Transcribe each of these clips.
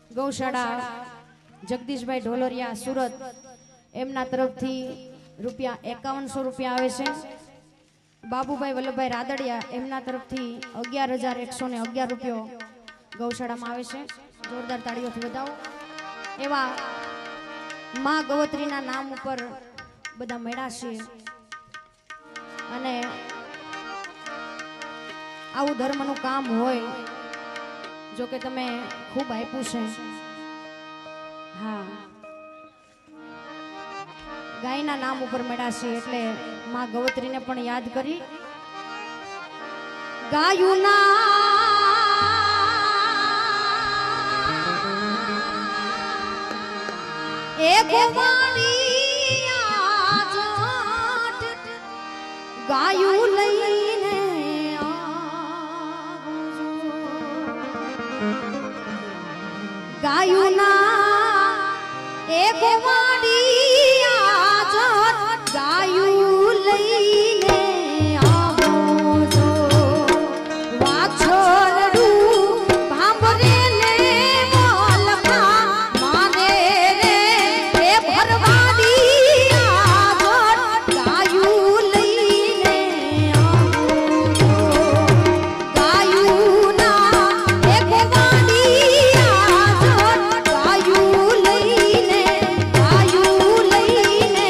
गौशाला जगदीश भाई ढोलरिया सूरत एमना तरफ थी रुपया 5100 रुपया आवे छे। बाबूभाई वल्लभभाई रादड़िया एमना तरफ थी 11,111 रुपयो गौशाला में आवे छे। जोरदार ताड़ीओथी बधाओ। एवा मां गवत्री ना नाम पर बधा मेळा छे अने आवुं धर्मनु काम होय जो के तमे खूब आप्युं छे। हाँ गायना नाम ऊपर मेळा छे एटले मां गवत्री ने पण याद करी। गायुना एक वाणिया जाट गायु लईने आवजो। गायुना एक वाणिया जाट गायु लईने आवजो। वाछरडू भांभरे ने मोलका माने रे ए भरवादी जाट गायु लईने आवजो। गायुना एक वाणिया जाट गायु लईने गायु लईने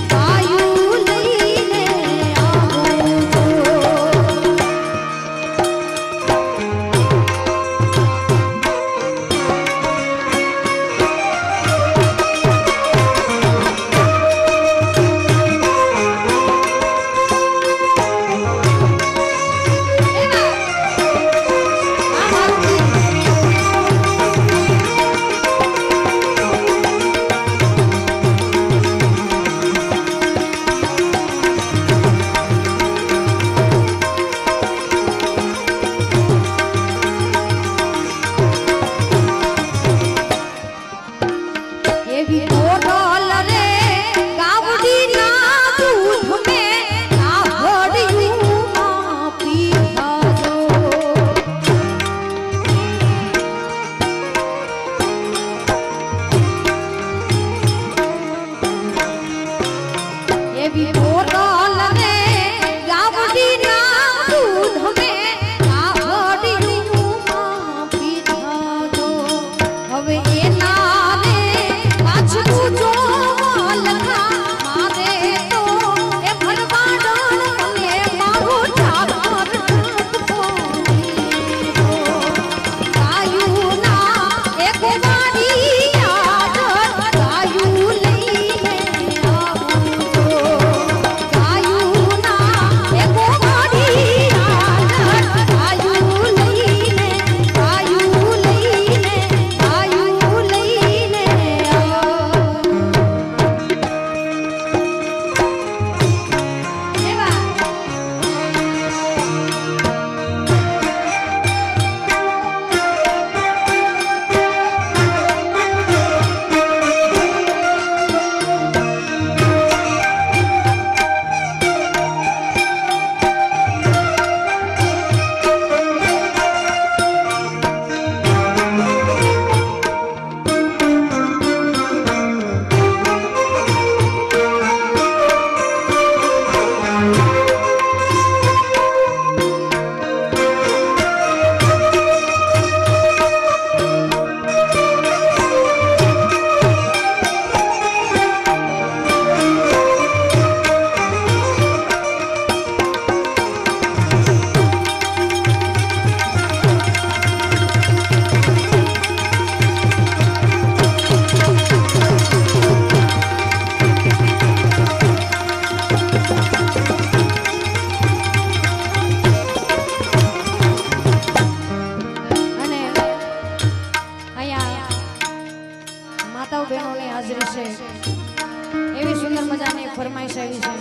फरमाइश आई है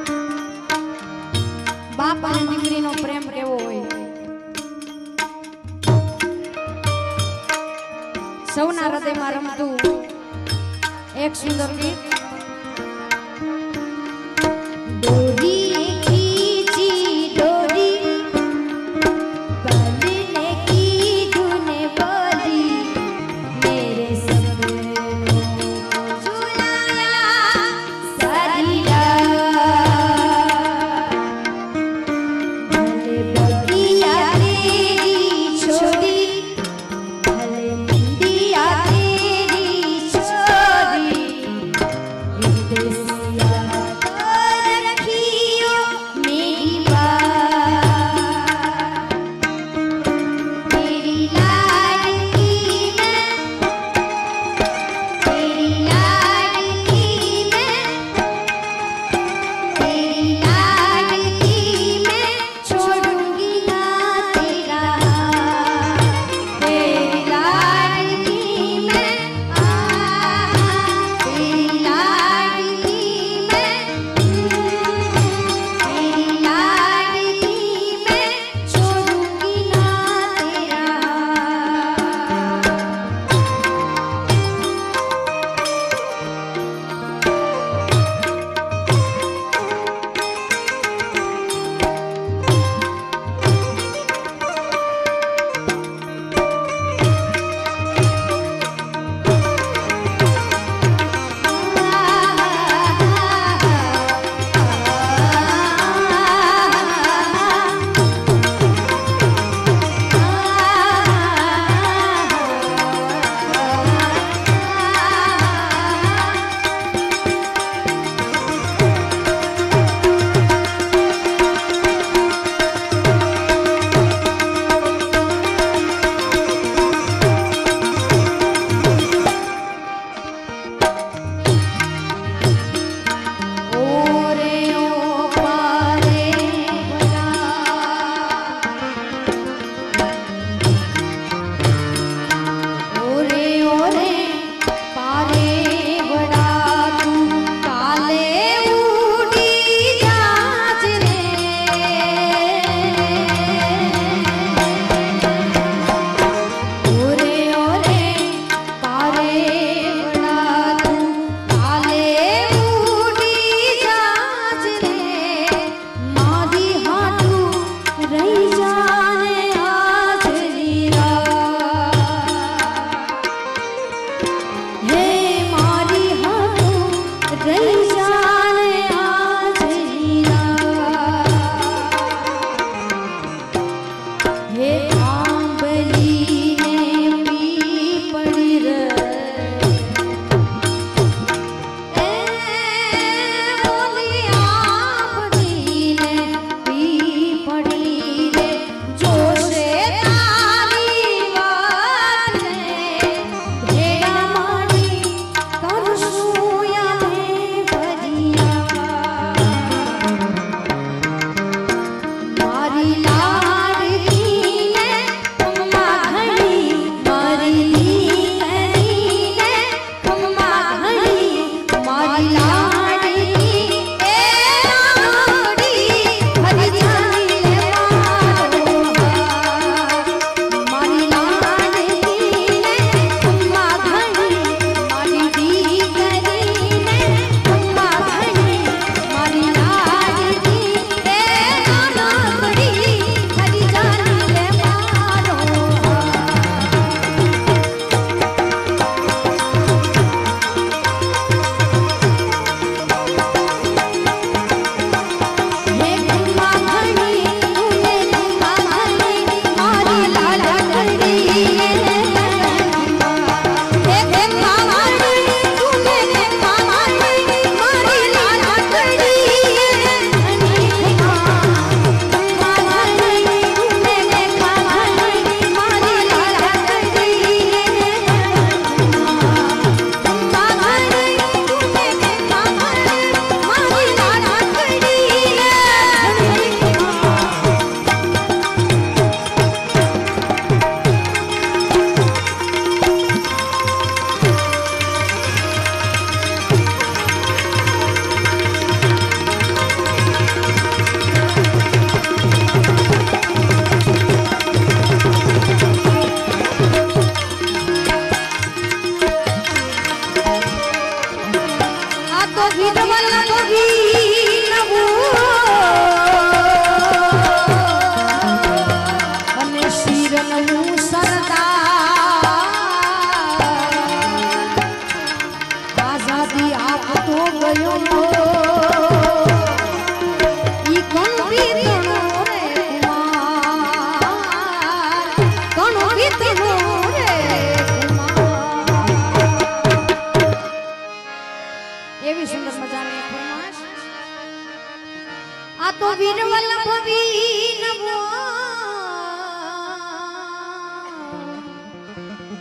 बाप और दीकरी नो प्रेम केवो होय सौना हृदय में रमतु एक सुंदर गीत मेरे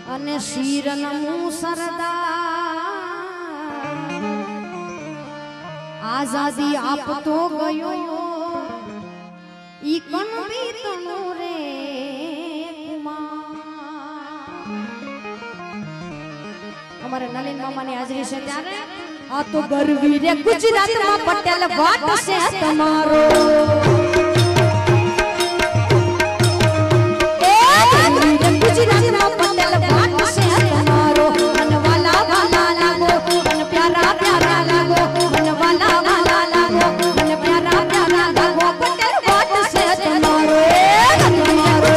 અને શિરનું સરદાર આઝાદી આપતો ગયો ઈ કણવી તણુ રે અમારે નલિન મામાની હાજરી છે ત્યારે આ તો ગરવી રે ગુજરાતમાં પટેલ વાટ છે તમારો ગુજરાતમાં પટેલ વાટ છે તમારો મન વાલા વાલા લાગો મન પ્યારા પ્યારા લાગો મન વાલા વાલા લાગો મન પ્યારા પ્યારા લાગો પટેલ વાટ છે તમારો તમારો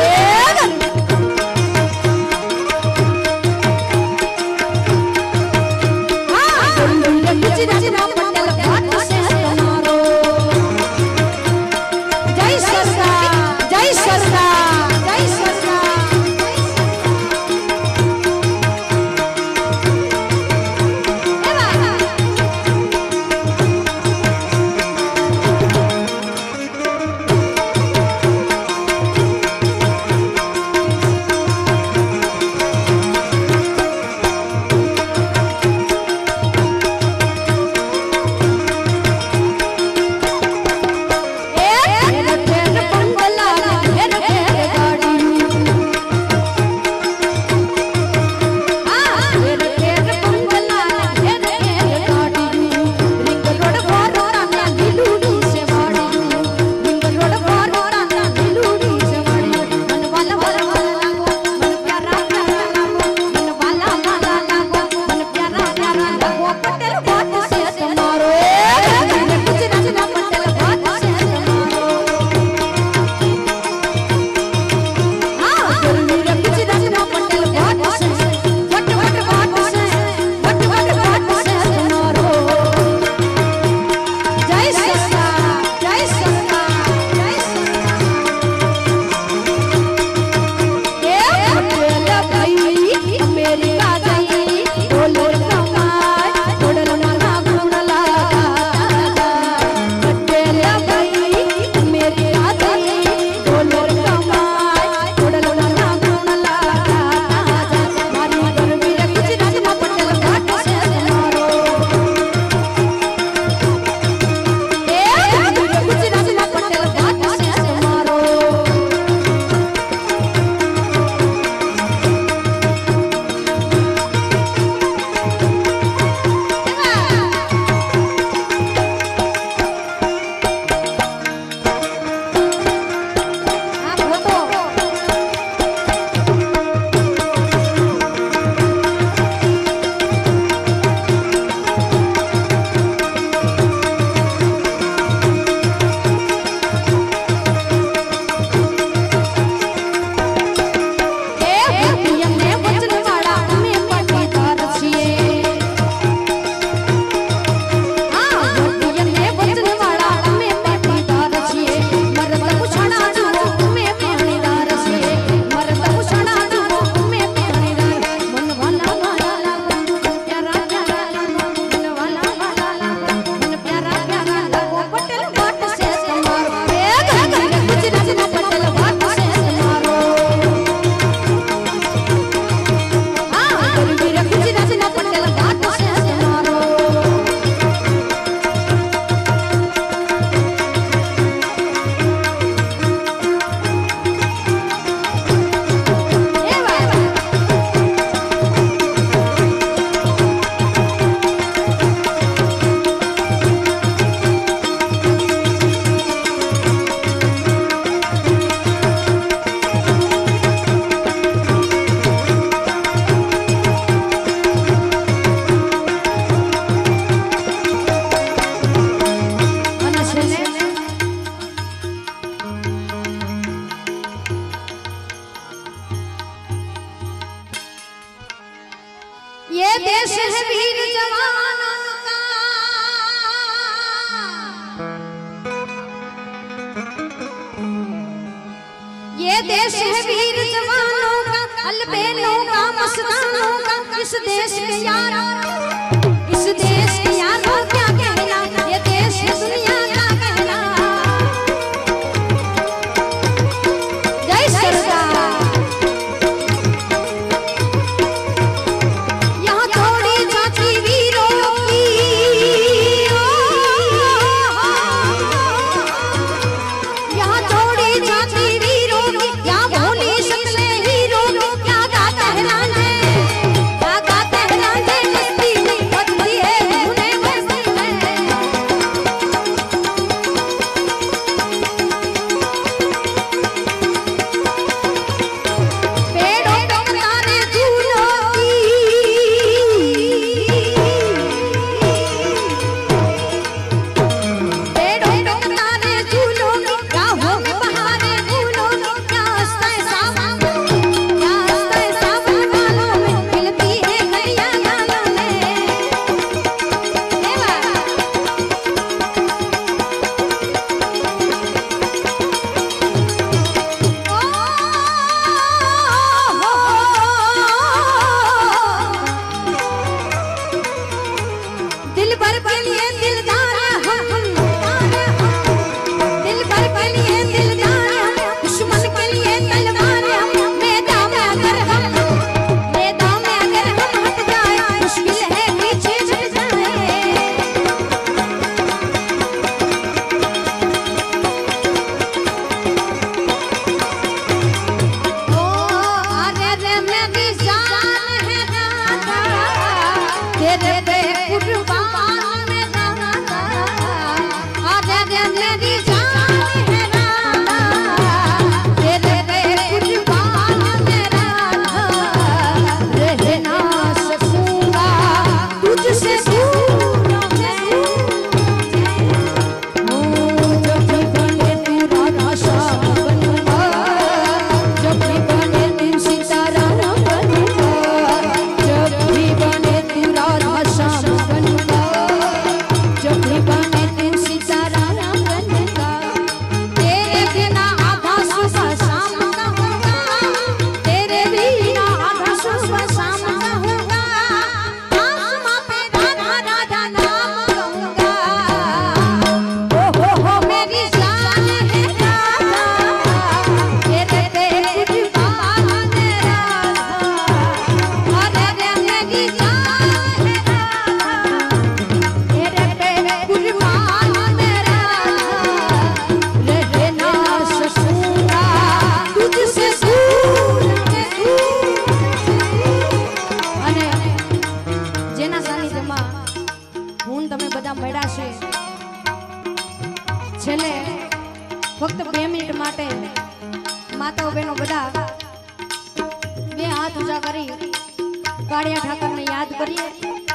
देश है वीर जवानों का, ये देश है वीर जवानों का, अलबेलों का, मस्तानों का। इस देश के यारों, इस देश के यारों क्या कहना, ये देश है दुनिया का कहना। जय सरदार। છેલ્લે ફક્ત 2 મિનિટ માટે માતાઓ બહેનો બધા બે હાથ ઊંચા કરી કાળિયા ઠાકરને યાદ કરીએ,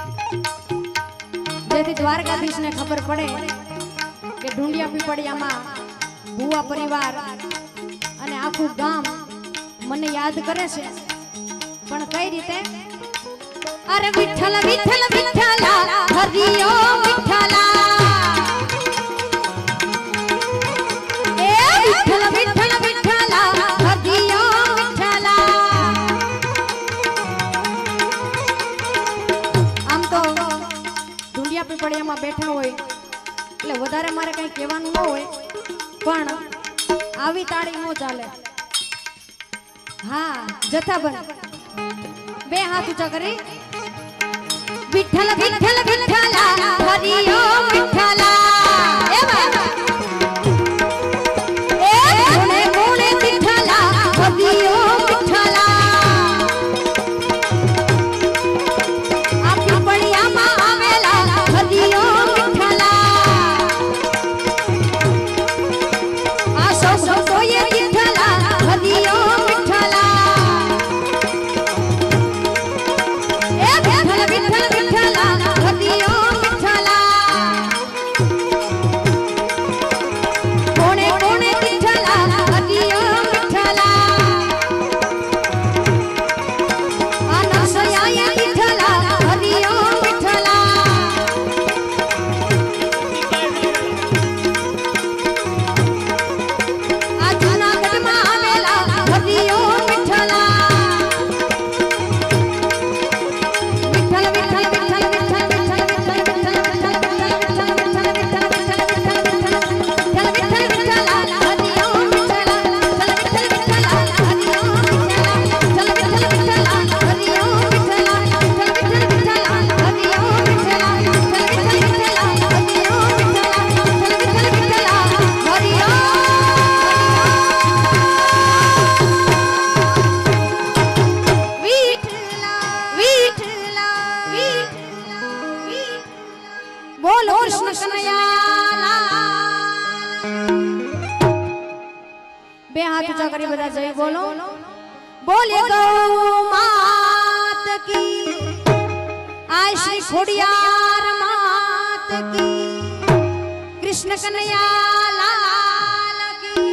જેથી દ્વારકાધીશને ખબર પડે કે ઢુંડિયા પીપળિયામાં ભુવા પરિવાર અને આખું ગામ મને યાદ કરે છે, પણ કઈ રીતે? અરે વિઠ્ઠલ વિઠ્ઠલ વિઠ્ઠલા હરિયો વિઠ્ઠલા, વિઠ્ઠલ વિઠ્ઠલ વિઠ્ઠલા હરિયો વિઠ્ઠલા. આમ તો ઢુંડિયા પીપળિયામાં બેઠા હોય એટલે વધારે મારે કઈ કહેવાનું ન હોય, પણ આવી તાળી ન ચાલે. હા જથ્થાબંધ બે હાથ ઊંચા કરી વિઠ્ઠલ વિઠ્ઠલ વિઠ્ઠલા હરિયો વિઠ્ઠલા. બે હાથ ઊંચા કરી બધા જય બોલો. બોલે ગૌ માત કી, આય શ્રી ખોડિયાર માત કી, કૃષ્ણ કનૈયા લાલ કી.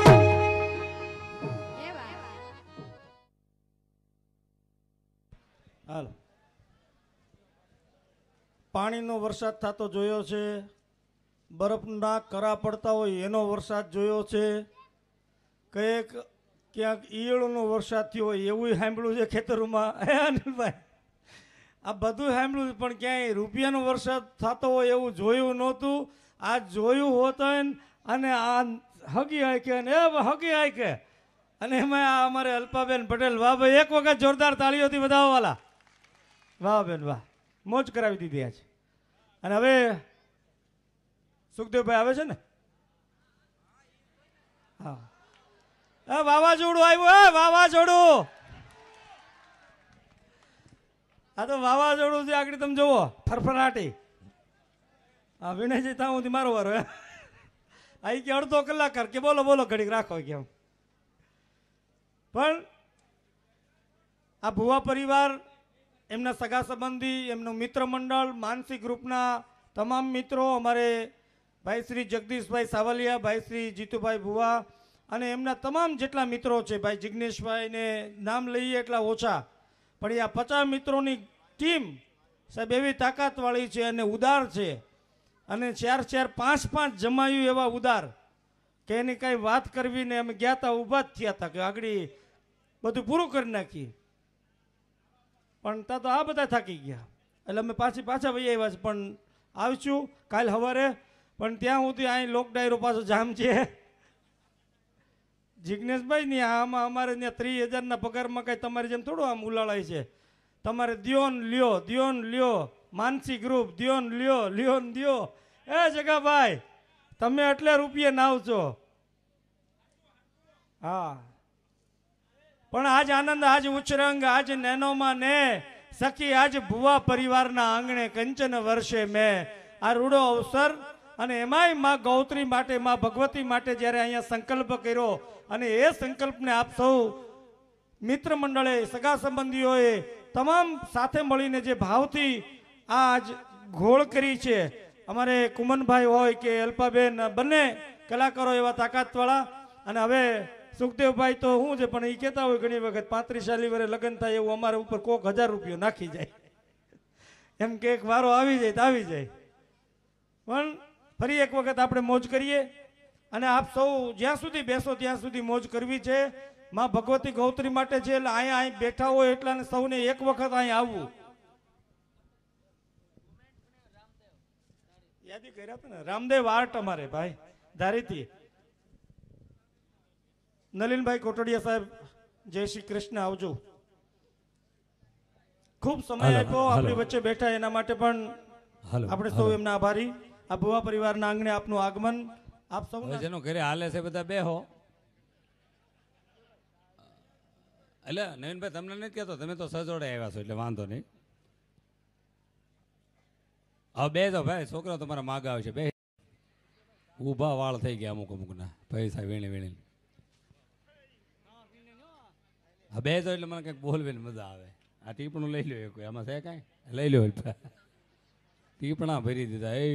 હાલ પાણીનો વરસાદ થતો જોયો છે, બરફના કરા પડતા હોય એનો વરસાદ જોયો છે, કંઈક ક્યાંક ઈયળોનો વરસાદ થયો હોય એવું સાંભળ્યું છે ખેતરોમાં. હે અનિલભાઈ, આ બધું સાંભળ્યું છે, પણ ક્યાંય રૂપિયાનો વરસાદ થતો હોય એવું જોયું નહોતું. આ જોયું હોત અને આ હગી આંકે અને હગી આંકે, અને એમાં આ અમારે અલ્પાબેન પટેલ, વાહ ભાઈ, એક વખત જોરદાર તાળીઓથી વધાવવાલા. વાહ બેન વાહ, મોજ કરાવી દીધી આજ. અને હવે સુખદેવભાઈ આવે છે ને? હા, વાવાઝોડું આવ્યું, વાવાઝોડું. આ તો વાવાઝોડું છે આગળ, તમે જુઓ ફરફરાટી. હા વિનયજી ત્યાં સુધી મારો વારો આવી કે અડધો કલાક કર કે બોલો બોલો ઘડીક રાખો કેમ. પણ આ ભુવા પરિવાર, એમના સગા સંબંધી, એમનું મિત્ર મંડળ, માનસી ગ્રુપના તમામ મિત્રો, અમારે ભાઈ શ્રી જગદીશભાઈ સાવલિયા, ભાઈ શ્રી જીતુભાઈ ભુવા અને એમના તમામ જેટલા મિત્રો છે, ભાઈ જિગ્નેશભાઈને નામ લઈએ એટલા ઓછા, પણ આ 50 મિત્રોની ટીમ સાહેબ એવી તાકાતવાળી છે અને ઉદાર છે, અને 4-4, 5-5 જમાયું એવા ઉદાર કે એની કાંઈ વાત કરવી ને અમે ગયા હતા, ઊભા જ થયા હતા કે આગળ બધું પૂરું કરી નાખીએ. પણ ત્યાં તો આ બધા થાકી ગયા એટલે અમે પાછા વહી આવ્યા છે. પણ આવશું કાલ સવારે, પણ ત્યાં સુધી અહીં લોક ડાયરો પાછો જામ છે. જિગ્નેશભાઈ ની આમાં અમારે ત્યાં 30,000ના પગારમાં કાંઈ તમારી જેમ થોડું આમ ઉલાળાય છે. તમારે દ્યોન લ્યો માનસી ગ્રુપ દ્યોન લ્યો દ્યો. એ જગાભાઈ તમે એટલે રૂપિયે નાવ છો. હા પણ આજ આનંદ, આજ ઉચ્ચરંગ, આજ નેનોમાં ને સખી, આજ ભુવા પરિવારના આંગણે કંચન વર્ષે મેં આ રૂડો અવસર અને એમાંય માં ગૌત્રી માટે, માં ભગવતી માટે જ્યારે અહીંયા સંકલ્પ કર્યો અને એ સંકલ્પને આપ સૌ મિત્ર મંડળે, સગા સંબંધીઓએ તમામ સાથે મળીને જે ભાવથી આજ ઘોળ કરી છે, અમારે કુમનભાઈ હોય કે અલ્પાબેન બંને કલાકારો એવા તાકાતવાળા. અને હવે સુખદેવભાઈ તો શું છે પણ એ કહેતા હોય ઘણી વખત 35 વર્ષે લગ્ન થાય એવું અમારા ઉપર કોક 1000 રૂપિયો નાખી જાય, એમ કે એક વારો આવી જાય તો આવી જાય. પણ ફરી એક વખત આપણે મોજ કરીએ અને આપ સૌ જ્યાં સુધી બેસો ત્યાં સુધી મોજ કરવી છે. માં ભગવતી ગૌત્રી માટે છે એટલે અહીંયા બેઠા હોય એટલા સૌને એક વખત અહીં આવવું. યાદી કર્યા હતા ને રામદેવ આર્ટ અમારે ભાઈ ધારીથી. નલિનભાઈ કોટડિયા સાહેબ જય શ્રી કૃષ્ણ, આવજો. ખૂબ સમય આપ્યો આપણી વચ્ચે બેઠા એના માટે પણ આપણે સૌ એમના આભારી. આ ભુવા પરિવારના આંગણે આપનું આગમન આપ સૌ જેનો ઘરે હાલે છે બધા બેહો. એટલે નવીનભાઈ તમને નથી કહેતો, તમે તો સજોડે આવ્યા છો એટલે વાંધો નહીં. હવે બે જો ભાઈ, છોકરા તમારા માગા આવશે. બે ઊભા વાળ થઈ ગયા અમુક અમુકના પૈસા વીણી વીણી. હા બે જો એટલે મને કંઈક બોલવીને મજા આવે. આ ટીપણું લઈ લો એક, આમાં છે કાંઈ લઈ લો. ટીપણા ભરી દીધા. એ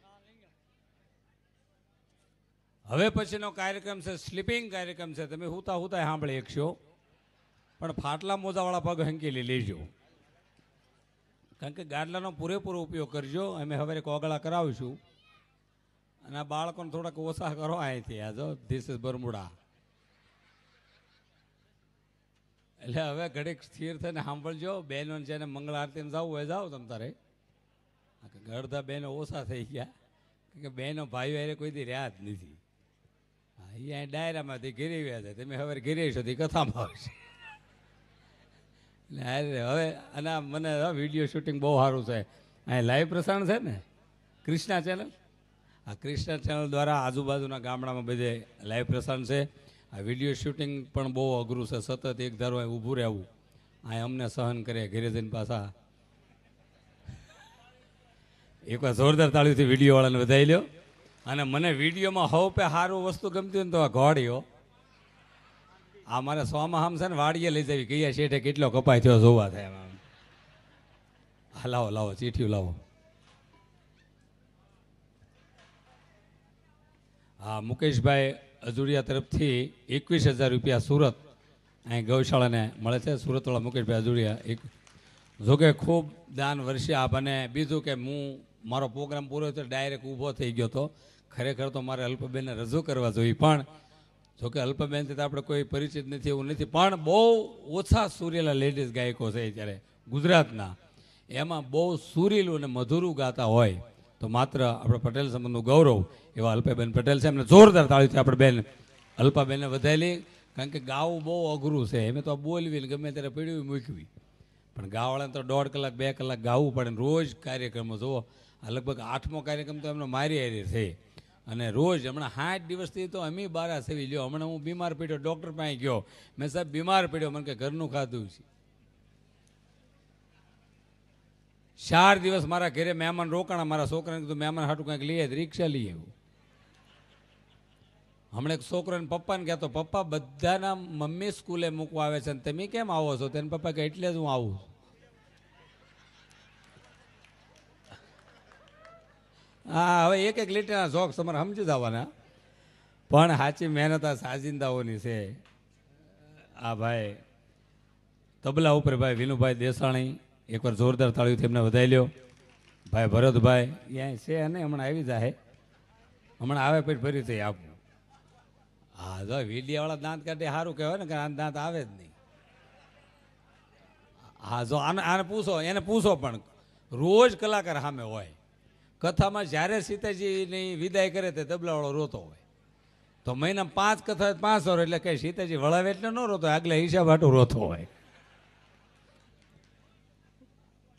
હવે પછીનો કાર્યક્રમ છે સ્લીપિંગ કાર્યક્રમ છે. તમે હુતા હુતા સાંભળી શકશો, પણ ફાટલા મોજાવાળા પગ હંકેલી લેજો, કારણ કે ગાડલાનો પૂરેપૂરો ઉપયોગ કરજો. અમે હવે કોગળા કરાવીશું અને આ બાળકોને થોડાક ઓછા કરો અહીંથી. આ જો ધીસ ઇઝ બરમુડા. એટલે હવે ઘડીક સ્થિર થઈને સાંભળજો. બહેનો જેને મંગળ આરતીમાં જવું હોય જાઓ તમ તારે. અડધા બહેનો ઓછા થઈ ગયા કે બહેનો ભાઈઓ અરે કોઈ દી રહ્યા જ નથી. અહીંયા ડાયરામાંથી ઘેરી ગયા છે. તમે હવે ઘેરી છો કથામાં આવશે. હવે અને મને વિડીયો શૂટિંગ બહુ સારું છે. અહીં લાઈવ પ્રસારણ છે ને કૃષ્ણા ચેનલ. આ કૃષ્ણા ચેનલ દ્વારા આજુબાજુના ગામડામાં બધે લાઈવ પ્રસારણ છે. આ વિડીયો શૂટિંગ પણ બહુ અઘરું છે. સતત એક ધારો અહીં ઊભું રહેવું. અહીં અમને સહન કરે. ઘરે જઈને પાછા એકવાર જોરદાર તાળીથી વિડીયોવાળાને વધાવી લ્યો. અને મને વિડીયોમાં હવ પે સારું વસ્તુ ગમતી હોય ને તો આ ઘોડીઓ. આ મારે સોમાં આમ છે ને વાડીએ લઈ જવી. કયા શેઠે કેટલો કપાય થયો જોવા થાય એમ. હા લાવો લાવો ચીઠિયું લાવો. હા મુકેશભાઈ અજુડિયા તરફથી 21,000 રૂપિયા સુરત અહીં ગૌશાળાને મળે છે. સુરતવાળા મુકેશભાઈ અજુડિયા. જોકે ખૂબ દાન વર્ષે અને બીજું કે હું મારો પ્રોગ્રામ પૂરો થયો ડાયરેક્ટ ઊભો થઈ ગયો હતો. ખરેખર તો મારે અલ્પબેનને રજૂ કરવા જોઈએ, પણ જોકે અલ્પબેનથી તો આપણે કોઈ પરિચિત નથી એવું નથી. પણ બહુ ઓછા સુરેલા લેડીઝ ગાયકો છે અત્યારે ગુજરાતના. એમાં બહુ સુરીલું અને મધુરું ગાતા હોય તો માત્ર આપણે પટેલ સંબંધનું ગૌરવ એવા અલ્પાબેન પટેલ છે. એમને જોરદાર તાળીથી આપણે બેન અલ્પાબેનને વધારેલી. કારણ કે ગાવું બહુ અઘરું છે. એમ તો બોલવી ગમે ત્યારે પીડ્યું મૂકવી, પણ ગાવાળાને તો 1.5 કલાક 2 કલાક ગાવું પડે. રોજ કાર્યક્રમો જુઓ. આ લગભગ 8મો કાર્યક્રમ તો એમનો મારી હારી છે. અને રોજ હમણાં 60 દિવસથી તો અમે બારા સેવી લ્યો. હમણાં હું બીમાર પડ્યો, ડૉક્ટર પાસે ગયો. મેં સાહેબ બીમાર પડ્યો, મને કે ઘરનું ખાધું છે. 4 દિવસ મારા ઘરે મહેમાન રોકાણા. મારા છોકરાને કીધું મહેમાન હાટું કંઈક લઈએ, રિક્ષા લઈ આવ્યું. હમણાં એક છોકરાને પપ્પાને કહેતો, પપ્પા બધાના મમ્મી સ્કૂલે મૂકવા આવે છે ને તમે કેમ આવો છો? તેને પપ્પા કે એટલે જ હું આવું. હા હવે એક લીટીના જોક્સ તમારે સમજી જવાના, પણ સાચી મહેનત આ સાજિંદાઓની છે. આ ભાઈ તબલા ઉપર ભાઈ વિનુભાઈ દેસાણી, એકવાર જોરદાર તાળીઓથી એમને વધાવી લ્યો. ભાઈ ભરતભાઈ ત્યાં છે અને હમણાં આવી જાય, હમણાં આવે પછી ફરીથી આપવું. હા જો વીડિયાવાળા દાંત કાઢે સારું કહેવાય ને, કે આ દાંત આવે જ નહીં. હા જો આને પૂછો, એને પૂછો. પણ રોજ કલાકાર સામે હોય. કથામાં જ્યારે સીતાજીની વિદાય કરે તે તબલાવાળો રોતો હોય. તો મહિનામાં 5 કથા 5 વાર, એટલે કઈ સીતાજી વળાવે એટલે ન રોતો, આગલા હિસાબ હાટું રોતો હોય.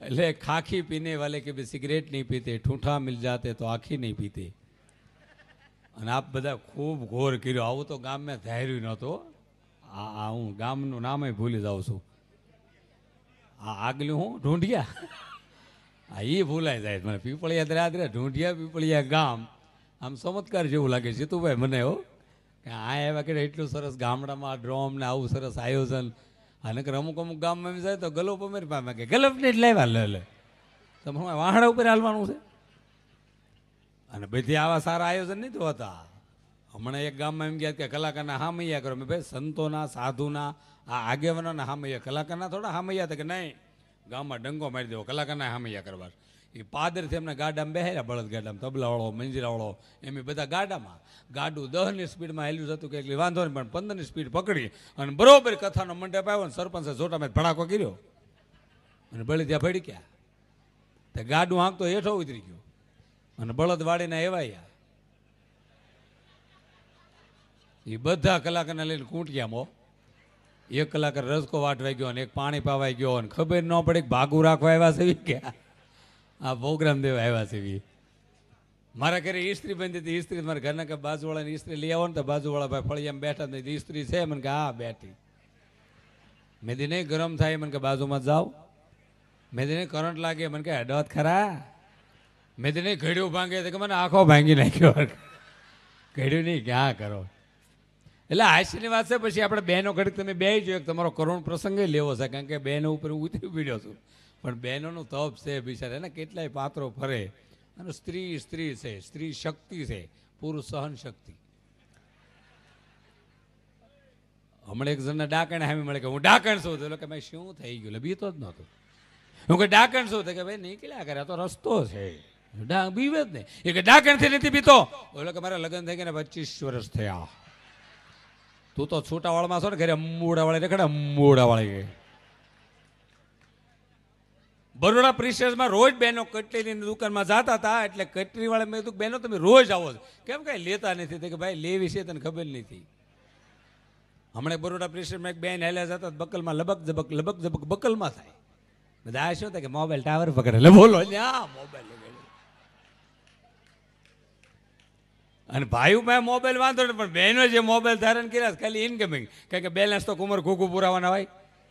એટલે ખાખી પીને વાલે કે ભાઈ સિગરેટ નહીં પીતે, ઠૂંઠા મિલ જાતે તો આખી નહીં પીતે. અને આપ બધા ખૂબ ઘોર કર્યો. આવું તો ગામમાં ધાર્યું નહોતો. આ હું ગામનું નામે ભૂલી જાઉં છું. આ આગલું હું ઢૂંઢિયા, હા એ ભૂલાઈ જાય મને. પીપળિયા રાત્રે ઢૂંઢિયા પીપળિયા ગામ આમ ચમત્કાર જેવું લાગે જીતુભાઈ મને હો, કે આ એવા કે એટલું સરસ ગામડામાં ડ્રોમ ને આવું સરસ આયોજન. અને અમુક અમુક ગામમાં એમ જાય તો ગલોપ અમારી પાસે કે ગલપને જ લાવ્યા લે તમે વાહડા ઉપર હાલવાનું છે. અને બધી આવા સારા આયોજન નહીં હોતા. હમણાં એક ગામમાં એમ ગયા કે કલાકારના હામૈયા કરો. મેં ભાઈ સંતોના સાધુના આ આગેવાનોના હામૈયા, કલાકારના થોડા હામૈયા હતા કે નહીં ગામમાં ડંગો મારી દેવો કલાકારના હામૈયા કરવા. એ પાદરથી એમને ગાડામાં બેહેર્યા, બળદ ગાડામાં, તબલાવાળો મંજીરાવાળો એમ બધા ગાડામાં. ગાડું 10ની સ્પીડમાં હેલ્યું હતું કે એટલી વાંધો નહીં, પણ 15ની સ્પીડ પકડી અને બરોબર કથાનો મંડપ આવ્યો ને સરપંચે જોટામાં ભડાકો કર્યો અને બળી ત્યાં પડી ગયા. તે ગાડું હાંકતો હેઠો ઉતરી ગયો અને બળદ વાળીને એવાયા. એ બધા કલાકારને લઈને કૂંટ્યા મો. એક કલાકાર રસકો વાટવાઈ ગયો અને એક પાણી પાવાઈ ગયો અને ખબર ન પડે કે ભાગું રાખવા આવ્યા છે ગયા આ પ્રોગ્રામ દેવા આવ્યા છે. મારા ઘરે ઇસ્ત્રી બંધી હતી. ઇસ્ત્રી મારા ઘરના કે બાજુવાળાની ઇસ્ત્રી લઈ આવો ને તો બાજુવાળા ભાઈ ફળિયામાં બેઠા નથી. ઇસ્ત્રી છે મને કે હા બેઠી. મેં દી નહીં ગરમ થાય મને કે બાજુમાં જાઓ. મેં દી નહીં કરંટ લાગે મને કે અડત ખરા. મેં દી નહીં ઘડ્યું ભાંગે તો કે મને આખો ભાંગી નાખ્યો. ઘડ્યું નહીં ક્યાં કરો. એટલે હાસ્યની વાત છે. પછી આપણે બહેનો ઘડીક તમે બે જો તમારો કરુણ પ્રસંગ લેવો છે, કારણ કે બહેનો ઉપર ઉતરી પીડ્યો છું. પણ બહેનોનું તપ છે બિચારા, એને કેટલાય પાત્રો ફરે. અને સ્ત્રી સ્ત્રી છે, સ્ત્રી શક્તિ છે, પુરુષ સહન શક્તિ. હમણાં એક જણને ડાકણ હામી મળે કે હું ડાકણ છું. તો કે ભાઈ શું થઈ ગયું? બીતો જ નહોતો. હું કે ડાકણ શું? કે ભાઈ નીકળ્યા કરે, તો રસ્તો છે, બીવે જ નહીં. એ કે ડાકણથી નથી બીતો. ઓલો કે મારા લગ્ન થઈ ગયા 25 વર્ષ થયા. તું તો છૂટાવાળમાં છો ને, ઘરે અમ્મુડાવાળી રેખડે અમ્મુડાવાળી. બરોડા પ્રિન્સેસમાં રોજ બહેનો કટલીની દુકાનમાં જતા હતા. એટલે કટલી વાળા મેં કીધું બહેનો તમે રોજ આવો છો, કેમ કઈ લેતા નથી? કે ભાઈ લેવી છે તને ખબર નથી. હમણાં બરોડા પ્રિન્સેસમાં એક બેન હેલ્યા જતા બકલમાં લબક જબક લબક જબક બકલમાં થાય. બધા આ શું થાય કે મોબાઈલ ટાવર પકડે એટલે બોલો મોબાઈલ. અને ભાઈ ભાઈ મોબાઈલ વાંધો નહીં, પણ બહેનો જે મોબાઈલ ધારણ કર્યા ખાલી ઇનકમિંગ, કારણ કે બેલેન્સ તો કુમર ઘૂઘું પુરાવાના હોય.